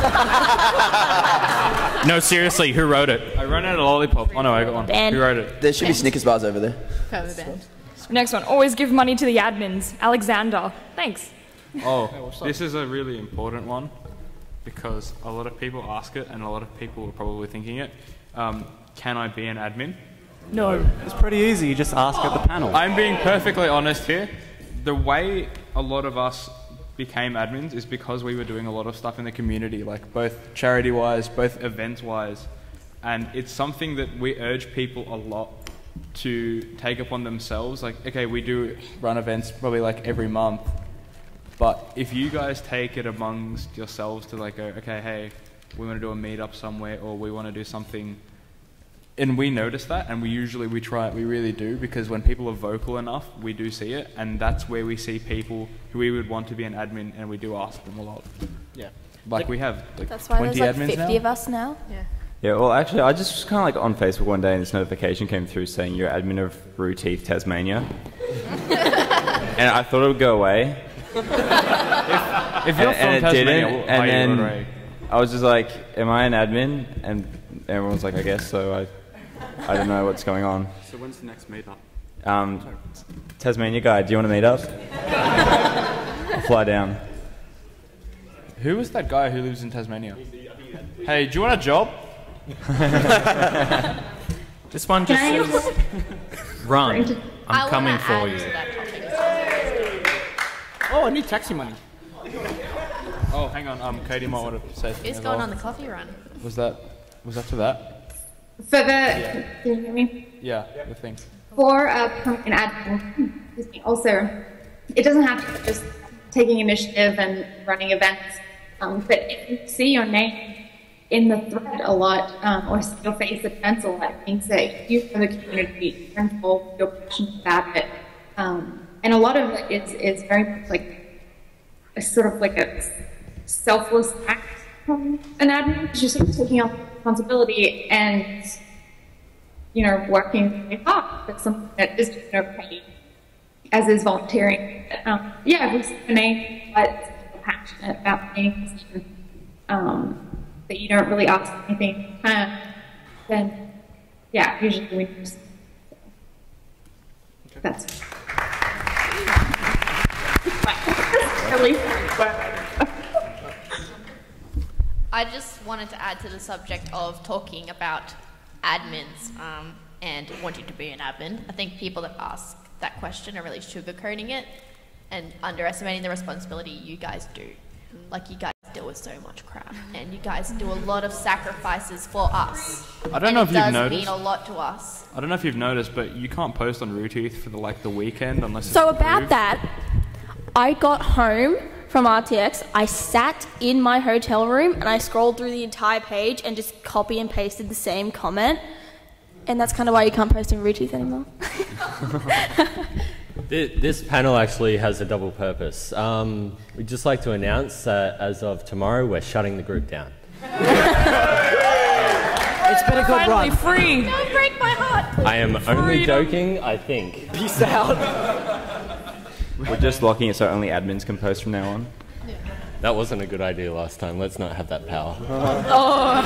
No, seriously, who wrote it? I ran out of lollipop. Oh no, I got one. Ben. Who wrote it? There should be Snickers bars over there. Cover band. Next one. Always give money to the admins. Alexander. Thanks. Oh, this is a really important one because a lot of people ask it and a lot of people are probably thinking it. Can I be an admin? No. It's pretty easy. You just ask at the panel. I'm being perfectly honest here. The way a lot of us became admins is because we were doing a lot of stuff in the community, like both charity-wise, both event-wise, and it's something that we urge people a lot to take upon themselves. Like, okay, we do run events probably like every month, but if you guys take it amongst yourselves to like go, okay, hey, we want to do a meetup somewhere, or we want to do something, and we notice that, and we really do, because when people are vocal enough, we do see it, and that's where we see people who we would want to be an admin, and we do ask them a lot. Yeah. Like we have like That's why 20 there's like admins 50 now. of us now. Yeah. Yeah, well, actually, I just was kind of like on Facebook one day and this notification came through saying you're admin of Roo Teeth Tasmania. And I thought it would go away. If you're from and it Tasmania, didn't. why are you And then honorary? I was just like, am I an admin? And everyone's like, I guess so. I don't know what's going on. So when's the next meetup? Tasmania guy, do you want to meet up? I'll fly down. Who was that guy who lives in Tasmania? Hey, do you want a job? This one just says, run. I'm coming for you. Oh, I need taxi money. Oh, hang on. Katie might want to say something. Who's as going well. on the coffee run? Was that to that? For the, can you hear me? Yeah, the thing. For a permanent admin, excuse me, also, it doesn't have to be just taking initiative and running events, but if you see your name in the thread a lot, or see your face at events a lot, it means that you know the community, you're involved, you're passionate about it, and a lot of it is very much like a sort of like a selfless act from an admin, because you're sort of taking on responsibility and, you know, working really hard for something that is, you know, paid, as is volunteering. Yeah, if we see a name that's passionate about things, that you don't really ask anything, then yeah, usually we just. So that's. I just wanted to add to the subject of talking about admins and wanting to be an admin. I think people that ask that question are really sugarcoating it and underestimating the responsibility you guys do. Like, you guys deal with so much crap, and you guys do a lot of sacrifices for us. I don't know if you've It does noticed. mean a lot to us. I don't know if you've noticed, but you can't post on Roo Teeth for the weekend unless. So it's about approved. that, I got home from RTX, I sat in my hotel room and I scrolled through the entire page and just copy and pasted the same comment. And that's kind of why you can't post in Roo Teeth anymore. This panel actually has a double purpose. We'd just like to announce that as of tomorrow, we're shutting the group down. It's been a good Finally run. free. Don't break my heart. I am only joking, I think. Peace out. We're just locking it so only admins can post from now on. That wasn't a good idea last time. Let's not have that power. Oh.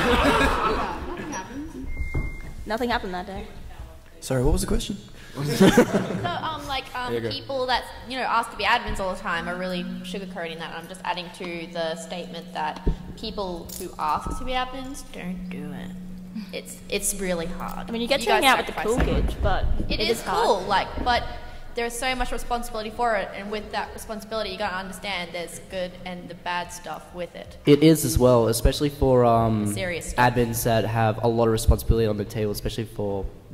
Nothing happened that day. Sorry, what was the question? So, There you go. people that, you know, ask to be admins all the time are really sugarcoating that. I'm just adding to the statement that people who ask to be admins don't do it. It's really hard. I mean, you get to guys hang out with the sacrifice cool so much. kids, but it is hard. cool. But there's so much responsibility for it, and with that responsibility, you gotta understand there's good and the bad stuff with it. It is as well, especially for Serious stuff. admins that have a lot of responsibility on the table, especially for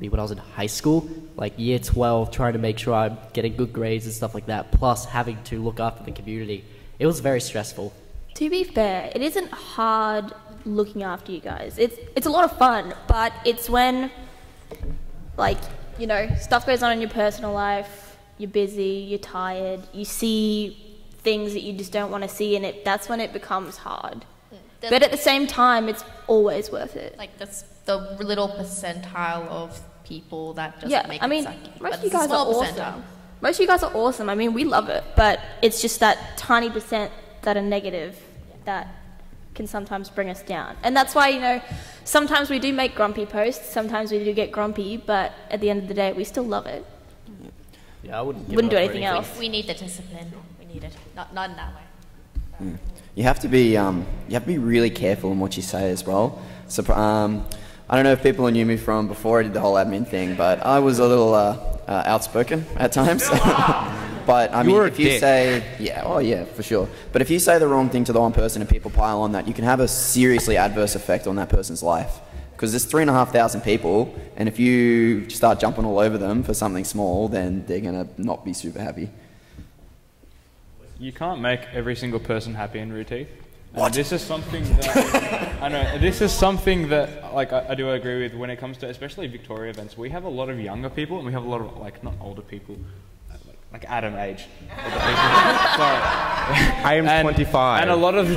probably when I was in high school, like year 12, trying to make sure I'm getting good grades and stuff like that, plus having to look after the community. It was very stressful. To be fair, it isn't hard looking after you guys. It's a lot of fun, but it's when, like, you know, stuff goes on in your personal life, you're busy, you're tired, you see things that you just don't want to see, and that's when it becomes hard. But at the same time, it's always worth it. Like the little percentile of people that just make it sucky. Most But of you it's a guys are small awesome. percentile. Most of you guys are awesome. I mean, we love it, but it's just that tiny percent that are negative that can sometimes bring us down. And that's why, you know, sometimes we do make grumpy posts, sometimes we do get grumpy, but at the end of the day, we still love it. Yeah, I wouldn't do anything else. We need the discipline. We need it. Not in that way. You have to be really careful in what you say as well. So, I don't know if people knew me from before I did the whole admin thing, but I was a little outspoken at times. But I mean, if you say, for sure. But if you say the wrong thing to the one person and people pile on that, you can have a seriously adverse effect on that person's life. Because there's 3,500 people, and if you start jumping all over them for something small, then they're gonna not be super happy. You can't make every single person happy in Rooty. And this is something that I know. This is something that, like, I do agree with when it comes to, especially Victoria events. We have a lot of younger people, and we have a lot of, like, not older people, like Adam age. Sorry, I am 25. And a lot of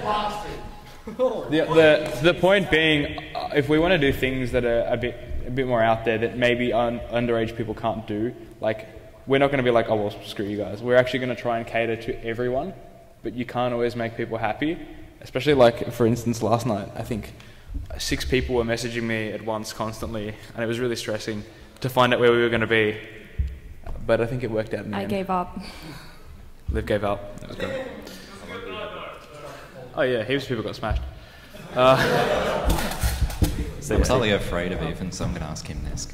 the point being, if we want to do things that are a bit more out there that maybe underage people can't do, like, we're not going to be like, oh well, screw you guys. We're actually going to try and cater to everyone. But you can't always make people happy, especially like, for instance, last night, I think 6 people were messaging me at once constantly, and it was really stressing to find out where we were going to be. But I think it worked out in the end. I gave up. Liv gave up. That was great. Oh yeah, heaps of people got smashed. I'm slightly afraid of Ethan, so I'm going to ask him next.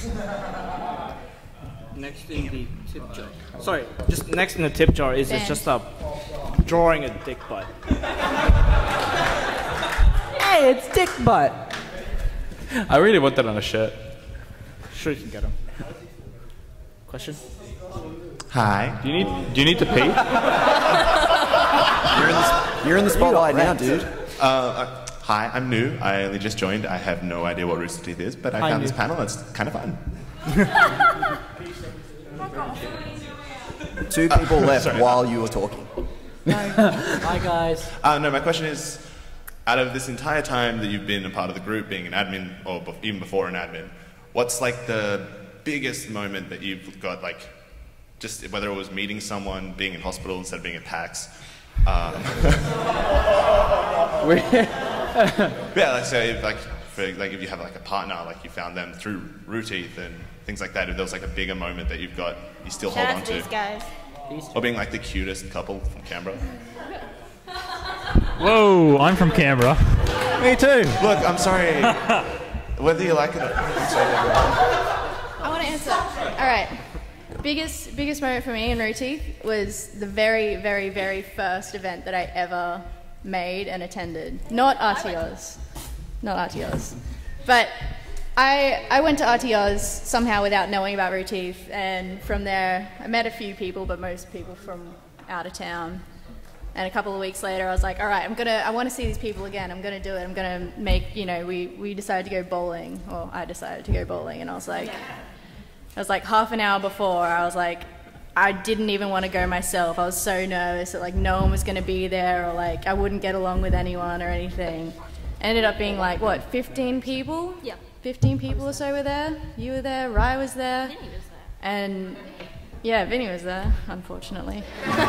Next in the tip jar. Sorry, just next in the tip jar is it's just a drawing a dick butt. Hey, it's dick butt. I really want that on a shirt. Sure, you can get them. Question? Hi. Do you need to pee? You're in the spotlight now, dude. Hi, I'm new. I only just joined. I have no idea what Rooster Teeth is, but I found this panel. It's kind of fun. 2 people left sorry. while you were talking. Hi guys. No, my question is, out of this entire time that you've been a part of the group, being an admin, or even before an admin, what's like the biggest moment that you've got, like, just whether it was meeting someone, being in hospital instead of being at PAX? Yeah, let's say if you have like a partner, like you found them through Rooteeth and things like that, if there was like a bigger moment that you've got, you still hold on to. These guys. Or being like the cutest couple from Canberra. Whoa, I'm from Canberra. Me too. Look, I'm sorry. Whether you like it or not. I want to answer. All right. Biggest moment for me in Rooteeth was the very, very, very first event that I ever made and attended. Not RTOs. But I went to RTOs somehow without knowing about Rooteeth, and from there I met a few people, but most people from out of town. And a couple of weeks later I was like, all right, I want to see these people again. I'm going to do it. I'm going to make, we decided to go bowling, or I decided to go bowling, and I was like half an hour before, I was like, I didn't even want to go myself. I was so nervous that like no one was going to be there, or like I wouldn't get along with anyone or anything. Ended up being like, what, 15 people? Yeah. 15 people or so were there. You were there, Rye was there. Vinny was there. And yeah, Vinny was there, unfortunately.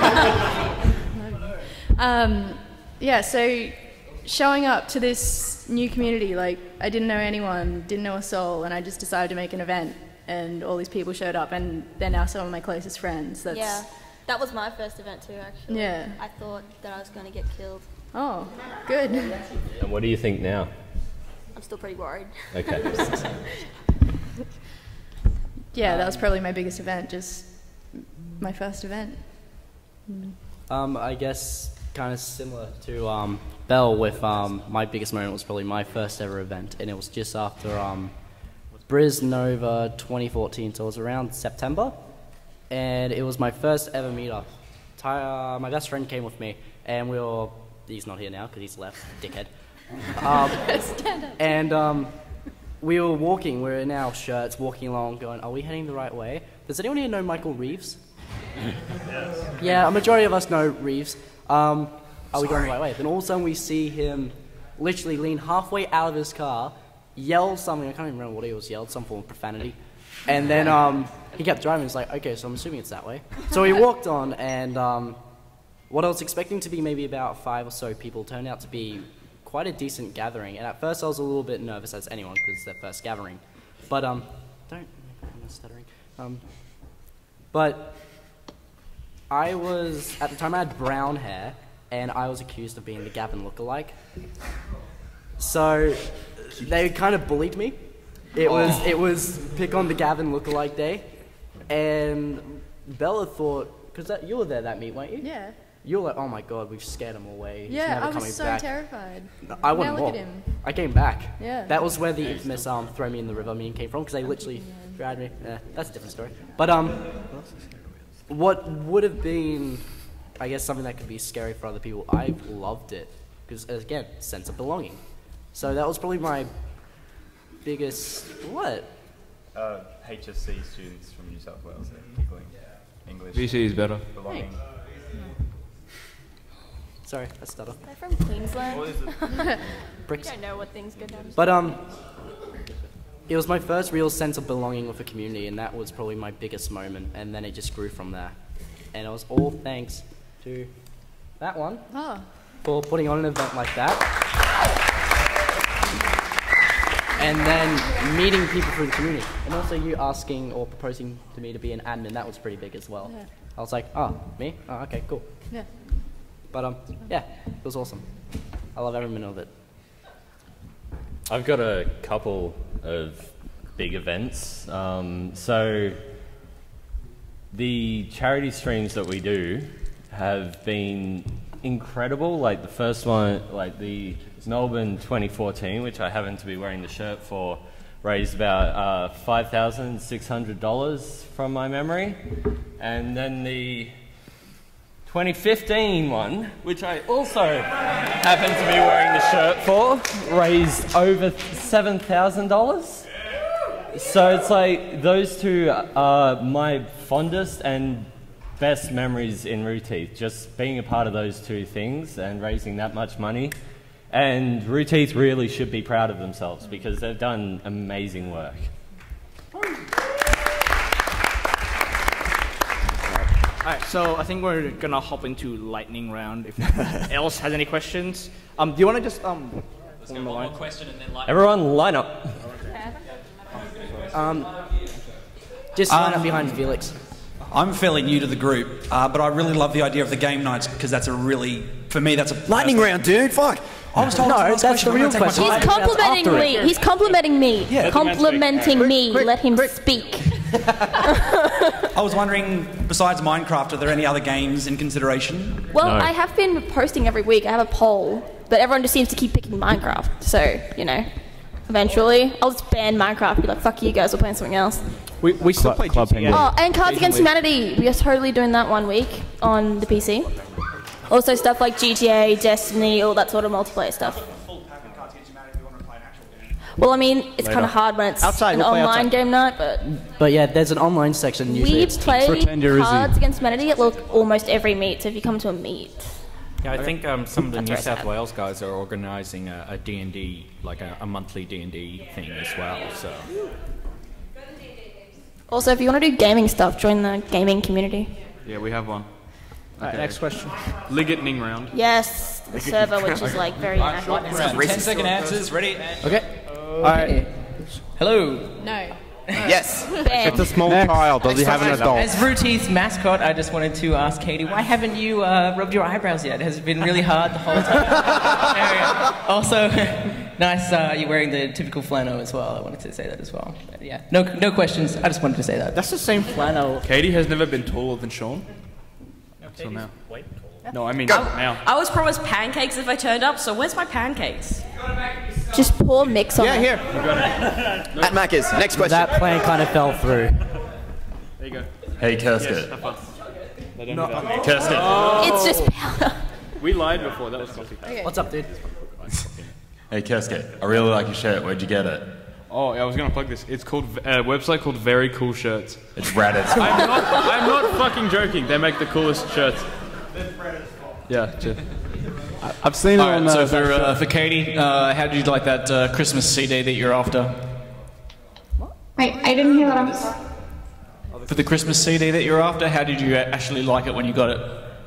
So showing up to this new community, like I didn't know anyone, didn't know a soul, and I just decided to make an event, and all these people showed up, and they're now some of my closest friends. Yeah, that was my first event too, actually. Yeah. I thought that I was going to get killed. Oh, good. And what do you think now? I'm still pretty worried. Okay. Yeah, that was probably my biggest event, just my first event. I guess kind of similar to Belle with my biggest moment was probably my first ever event, and it was just after Briz Nova 2014, so it was around September, and it was my first ever meetup. My best friend came with me, and he's not here now because he's left, dickhead. And we were walking, we're in our shirts, walking along, going, are we heading the right way? Does anyone here know Michael Reeves? Yes. Yeah, a majority of us know Reeves. Are we going the right way? Then all of a sudden we see him literally lean halfway out of his car, yell something, I can't even remember what he was yelled, some form of profanity. And then he kept driving, he's like, okay, so I'm assuming it's that way. So he walked on, and what I was expecting to be maybe about 5 or so people turned out to be quite a decent gathering. And at first I was a little bit nervous, as anyone, because it's their first gathering. But, don't make me stuttering. But I was, at the time I had brown hair, and I was accused of being the Gavin lookalike. So they kind of bullied me. It was pick on the Gavin lookalike day, and Bella thought, because you were there that meet, weren't you? Yeah. You were like, oh my god, we've scared him away. He's Yeah, never I was coming so back. terrified. No, I wouldn't Now walk. look at him. I came back. Yeah. That was where the infamous throw me in the river meme came from, because they literally dragged me. Yeah, that's a different story. But what would have been, I guess, something that could be scary for other people, I loved it. Because, again, sense of belonging. So that was probably my biggest, what? HSC students from New South Wales, they're giggling. English. VC is better. Belonging. Sorry, I stutter. They're from Queensland. What is it? Bricks. You don't know what things go down. But it was my first real sense of belonging with a community, and that was probably my biggest moment, and then it just grew from there. And it was all thanks to that one for putting on an event like that. And then meeting people through the community. And also you asking or proposing to me to be an admin, that was pretty big as well. Yeah. I was like, oh, me? Oh, okay, cool. Yeah. But yeah, it was awesome. I love every minute of it. I've got a couple of big events. So the charity streams that we do have been incredible. Like the first one, like the Melbourne 2014, which I happen to be wearing the shirt for, raised about $5,600 from my memory. And then the 2015 one, which I also happen to be wearing the shirt for, raised over $7,000. So it's like those two are my fondest and best memories in Rooteeth, just being a part of those two things and raising that much money. And Rooteeth really should be proud of themselves because they've done amazing work. Alright, so I think we're gonna hop into lightning round. If anyone else has any questions, do you want to just Let's go one more question and then lightning. Everyone, line up. Just line up behind Felix. I'm fairly new to the group, but I really love the idea of the game nights because that's a really, for me, that's a lightning round, dude. Fuck. I was told No, to ask that's the I'm real gonna take my question. time. He's complimenting me. He's complimenting me. Yeah. Complimenting me. Let him speak. I was wondering, besides Minecraft, are there any other games in consideration? Well, I have been posting every week. I have a poll, but everyone just seems to keep picking Minecraft. So, you know, eventually I'll just ban Minecraft and be like, fuck you guys, we're playing something else. We still play GTA. Oh, and Cards Against Humanity. We are totally doing that one week on the PC. Also stuff like GTA, Destiny, all that sort of multiplayer stuff. Well, I mean, it's kind of hard when it's Outside, an we'll play online outside. game night, but But yeah, there's an online section. Usually we it's play Pretend you're Cards Izzy. Against Humanity at almost every meet, so if you come to a meet. Yeah, I think some of the That's New very South sad. Wales guys are organising a D&D, like a monthly D&D thing as well, so... Also, if you want to do gaming stuff, join the gaming community. Yeah, we have one. Alright, next question. Lightning round. Yes, the server, which is like very inactive. 10-second answers. Ready? Okay. Alright. Hello. No. Yes. It's a small child. Does he have an adult? As Rooteeth's mascot, I just wanted to ask Katie, why haven't you rubbed your eyebrows yet? Has it been really hard the whole time? Also, nice, you're wearing the typical flannel as well. I wanted to say that as well. But yeah, no questions. I just wanted to say that. That's the same flannel. Katie has never been taller than Sean. Until now. No, I mean now. I was promised pancakes if I turned up, so where's my pancakes? Just pour mix on it. here. At Macca's. Next question. That plan kind of fell through. There you go. Hey, Kirsket. Yes, have fun. They don't do that. Kirsket. It's just powder. We lied before. That was coffee. What's up, dude? Hey, Kirsket. I really like your shirt. Where'd you get it? Oh, I was gonna plug this. It's called a website called Very Cool Shirts. It's rad as fuck. I'm not fucking joking. They make the coolest shirts. Yeah, cheers. I've seen it on. So for Katie, how did you like that Christmas CD that you're after? Wait, I didn't hear what I'm saying. For the Christmas CD that you're after, how did you actually like it when you got it?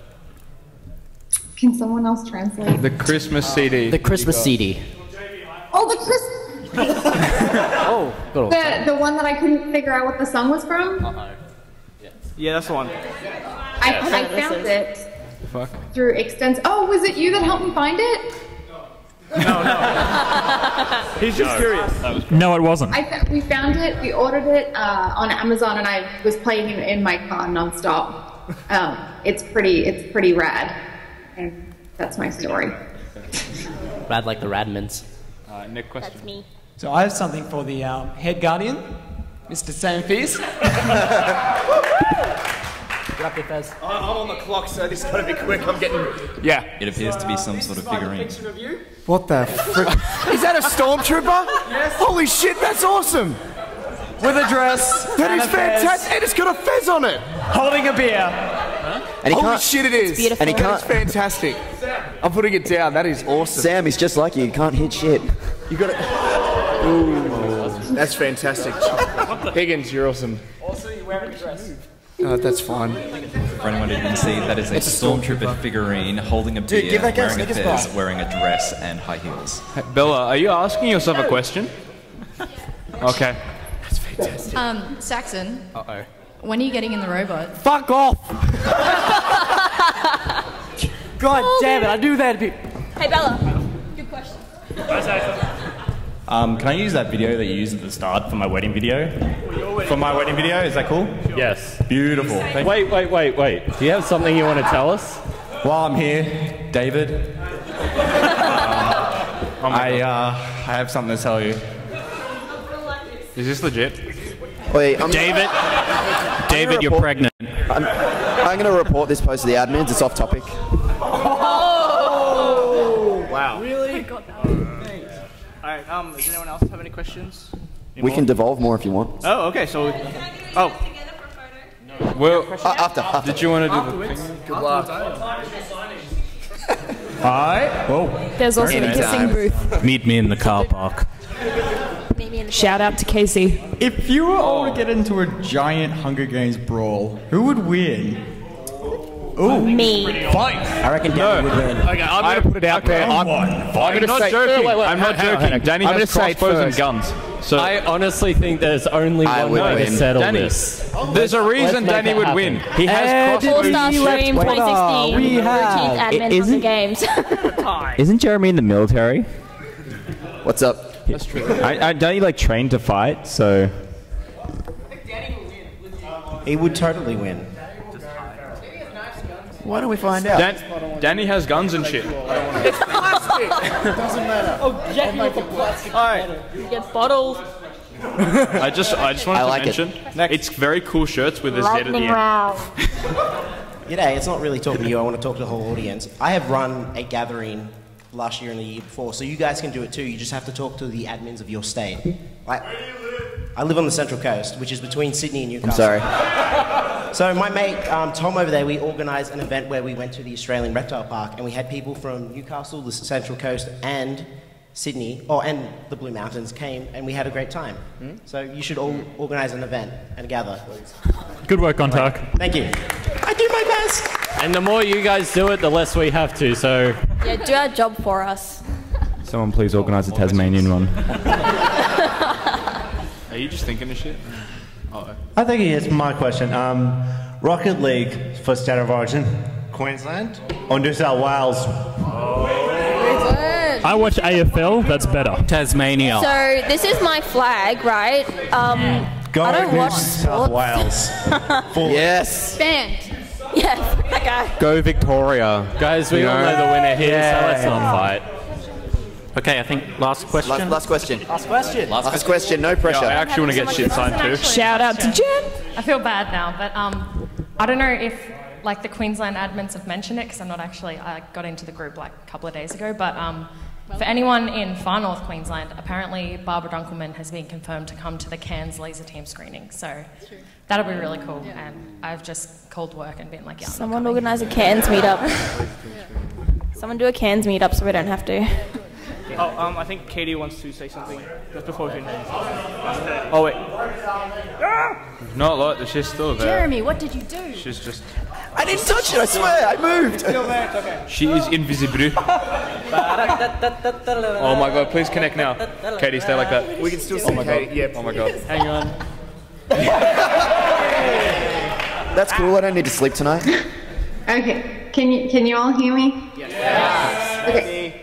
Can someone else translate? The Christmas CD. The Christmas CD. Oh, the Christmas. Oh, good. The one that I couldn't figure out what the song was from. Yeah, that's the one. I found it Fuck. through extens. Oh, was it you that helped me find it? He's just curious. No, it wasn't. We found it. We ordered it on Amazon, and I was playing it in my car nonstop. It's pretty rad, and that's my story. Rad like the Radmans. Next question. That's me. So I have something for the head guardian, Mr. Sam Fierce. Get up there, Fez. I'm on the clock, so this is going to be quick. I'm getting... Yeah. It appears to be some sort of figurine. What the frick? Is that a stormtrooper? Yes. Holy shit, that's awesome. With a dress. That and is a fez, fantastic. And it's got a fez on it. Holding a beer. And he Holy can't, shit, it is. beautiful. And he That is can't. fantastic. I'm putting it down. That is awesome. Sam, he's just like you. He can't hit shit. You got it. Ooh, that's fantastic. Higgins, you're awesome. Also, you're wearing a dress. That's fine. For anyone who didn't see, that is a stormtrooper figurine holding a beer, give that guy a wearing a Snickers fez, bar. wearing a dress and high heels. Hey, Bella, are you asking yourself a question? Okay. That's fantastic. Saxon, Uh-oh. when are you getting in the robot? Fuck off! God damn it, I knew that'd be... Hey, Bella. Good question. Can I use that video that you used at the start for my wedding video? For my wedding video, is that cool? Yes. Beautiful. Wait. Do you have something you want to tell us? While I'm here, David, I have something to tell you. Is this legit? Wait, David, you're pregnant. I'm going to report this post to the admins. It's off topic. Oh! Wow. Really? Alright, does anyone else have any questions? We can devolve more if you want. Oh, okay, so... Oh. Well, after. Did you want to do the thing? Good luck. Alright. Whoa. There's also a kissing booth. Meet me in the car park. Shout out to Casey. If you were all to get into a giant Hunger Games brawl, who would win? Ooh. Me. Fight. I reckon Danny would win. Okay, I'm going to put it out there. I'm not joking. I'm not joking. Danny has crossbows and guns. So I honestly think there's only one way to settle this. There's a reason Danny would win. He has All-Star crossbows. Stream 2016. we have- Routine admin Isn't- Hunger Games. Isn't Jeremy in the military? What's up? That's true. Don't you like train to fight? So He would totally win. Why don't we find out? Danny has guns and shit. It's plastic. Doesn't matter. Oh, Jackie with the plastic. Alright. You get bottles. I just wanted like to mention it's very cool shirts with a Z at the Lightning end. round. G'day, it's not really talking to you, I want to talk to the whole audience. I have run a gathering last year and the year before, so you guys can do it too. You just have to talk to the admins of your state. I live on the Central Coast, which is between Sydney and Newcastle. I'm sorry. So my mate, Tom over there, we organised an event where we went to the Australian Reptile Park and we had people from Newcastle, the Central Coast and Sydney, and the Blue Mountains came and we had a great time. So you should all organise an event and gather. Good work, Contact. Thank you. I do my best. And the more you guys do it, the less we have to, so... Yeah, do our job for us. someone please organise a Tasmanian one. Are you just thinking of shit? I think it's my question. Rocket League for State of Origin, Queensland or New South Wales? I watch AFL, that's better. Tasmania. So this is my flag, right? Go I don't New watch South Wales. Yes. Banned. Yeah, that guy. Go Victoria. Guys, we all know the winner here, so let's not fight. Okay, I think last question. Last question. Last question. Last question. No pressure. Yeah, I actually want to get shit signed too. Shout out to Jen. I feel bad now, but I don't know if like the Queensland admins have mentioned it because I'm not actually. I got into the group like a couple of days ago, but for anyone in far north Queensland, apparently Barbara Dunkelman has been confirmed to come to the Cairns Laser Team screening, so that'll be really cool. And I've just called work and been like, yeah. Someone organise a Cairns meetup. Someone do a Cairns meetup so we don't have to. Oh, I think Katie wants to say something just before we finish. Oh, wait. Not a lot, she's still there. Jeremy, what did you do? She's just... I didn't touch it, I swear, I moved. Still there, it's okay. She is invisible. Oh my god, please connect now. Katie, stay like that. We can still see my Katie. God. Yep. Oh my god. Hang on. That's cool, I don't need to sleep tonight. Okay, can you all hear me? Yes. Okay.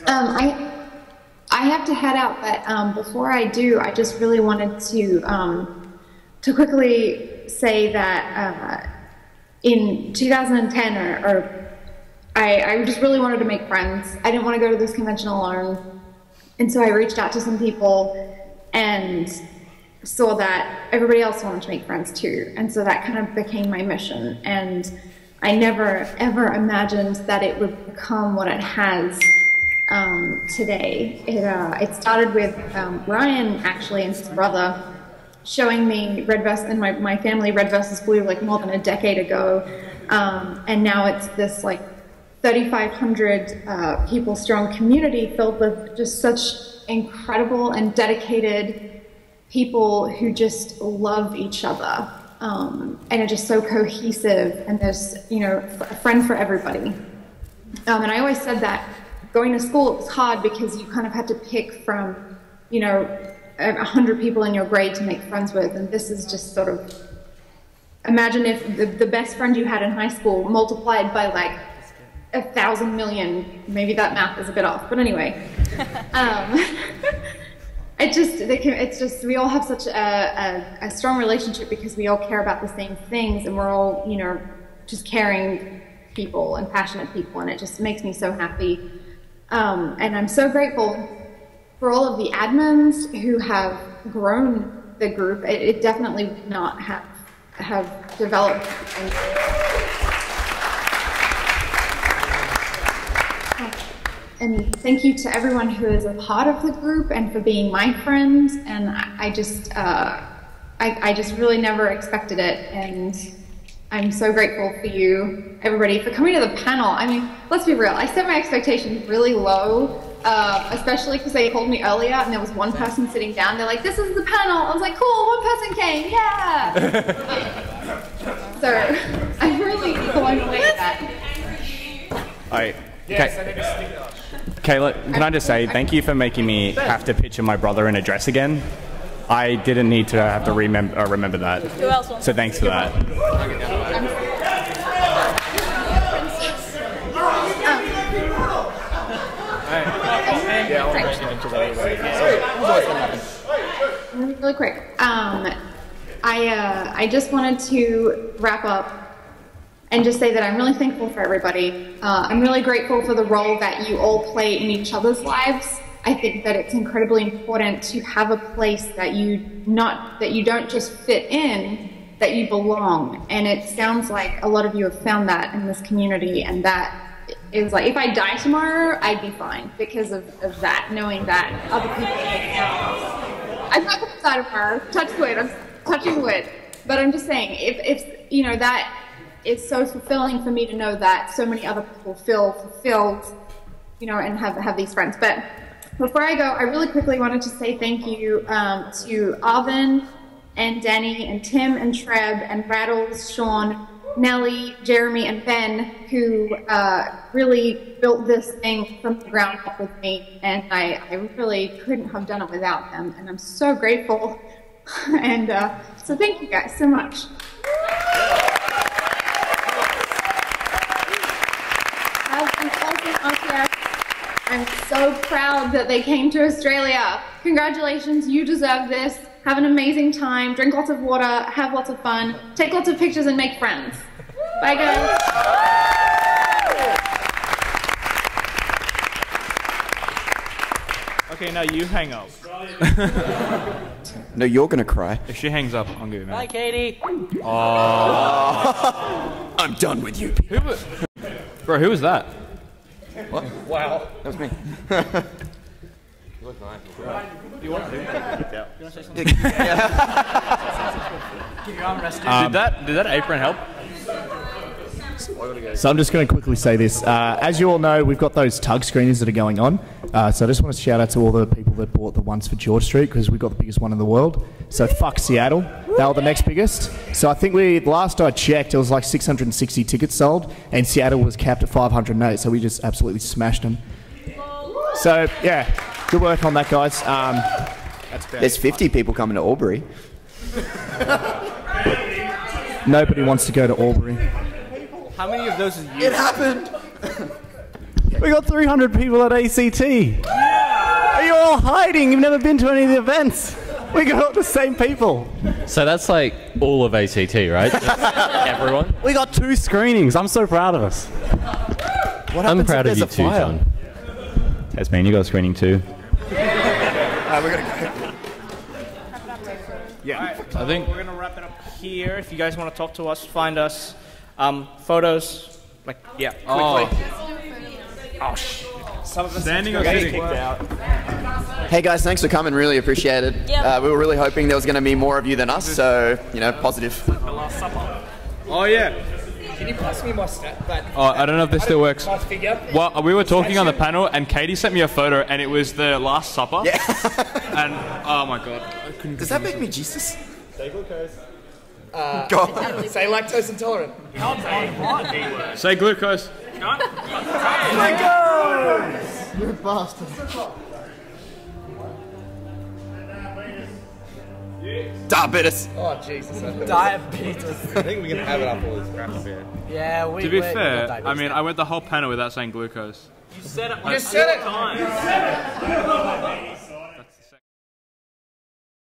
I have to head out, but before I do, I just really wanted to quickly say that in 2010, I just really wanted to make friends. I didn't want to go to this convention alone, and so I reached out to some people and saw that everybody else wanted to make friends too, and so that kind of became my mission. And I never ever imagined that it would become what it has today. It started with Ryan actually and his brother showing me Red vs. and my family Red vs. Blue like more than a decade ago, and now it's this like 3,500 people strong community filled with just such incredible and dedicated people who just love each other, and are just so cohesive, and there's a friend for everybody. And I always said that going to school, it was hard because you kind of had to pick from, 100 people in your grade to make friends with, and this is just sort of, imagine if the best friend you had in high school multiplied by like 1,000 million, maybe that math is a bit off, but anyway. It's just, we all have such a strong relationship because we all care about the same things, and we're all, just caring people and passionate people, and it just makes me so happy. And I'm so grateful for all of the admins who have grown the group. It definitely would not have developed. And thank you to everyone who is a part of the group and for being my friends. And I just really never expected it. And I'm so grateful for you, everybody, for coming to the panel. I mean, let's be real. I set my expectations really low, especially because they called me earlier and there was one person sitting down. They're like, this is the panel. I was like, cool, one person came, yeah. So I'm really blown away at that. All right. Kayla, can I just say thank you for making me have to picture my brother in a dress again? I didn't need to have to remember that. Who else wants so thanks for that. Really quick. I just wanted to wrap up and just say that I'm really thankful for everybody. I'm really grateful for the role that you all play in each other's lives. I think that it's incredibly important to have a place that you don't just fit in, that you belong. And it sounds like a lot of you have found that in this community, and that is like, if I die tomorrow, I'd be fine because of that, knowing that other people count. I'm not going to die tomorrow, touch wood, I'm touching wood. But I'm just saying, if that is so fulfilling for me to know that so many other people feel fulfilled, and have these friends. But before I go, I really quickly wanted to say thank you to Arvin and Danny and Tim and Treb and Rattles, Sean, Nellie, Jeremy, and Ben, who really built this thing from the ground up with me, and I really couldn't have done it without them, and I'm so grateful. And so thank you guys so much. I'm so proud that they came to Australia. Congratulations, you deserve this. Have an amazing time, drink lots of water, have lots of fun, take lots of pictures and make friends. Bye guys. Okay, now you hang up. No, you're gonna cry. If she hangs up, I'm good, man. Bye, Katie. Oh. I'm done with you. Bro, who was that? What? Wow. That was me. You want to do that? Yeah. You want to say something? Give your arm rest. Did that apron help? So I'm just going to quickly say this. As you all know, we've got those tug screenings that are going on. So I just want to shout out to all the people that bought the ones for George Street because we've got the biggest one in the world. So fuck Seattle. They were the next biggest. So I think last I checked, it was like 660 tickets sold, and Seattle was capped at 508. So we just absolutely smashed them. So yeah, good work on that, guys. There's 50 people coming to Albury. Nobody wants to go to Albury. How many of those is you? It happened. We got 300 people at ACT. Are you all hiding? You've never been to any of the events. We got all the same people. So that's like all of ACT, right? Just everyone? We got 2 screenings. I'm so proud of us. What I'm happens proud if of there's you a too, fire? John. Tasmania got a screening too. We're gonna go. Yeah. Alright, I think we're gonna wrap it up here. If you guys want to talk to us, find us. Photos, like yeah, quickly. Oh shit. Some of us Standing or getting sitting? kicked out. Hey guys, thanks for coming. Really appreciate it. Yep. We were really hoping there was going to be more of you than us, so positive. The Last Supper. Oh yeah. Can you pass me my stat? Oh, I don't know if this still works. My figure. Well, we were talking on the panel, and Katie sent me a photo, and it was the Last Supper. Yeah. And oh my god, Does that make me Jesus? Say glucose. God. Say lactose intolerant. say glucose. Glucose! You bastard. Diabetes. Oh Jesus. Diabetes. I think we can have it up all this crap beer. Yeah, To be fair, I mean, I went the whole panel without saying glucose. You said it. You said it.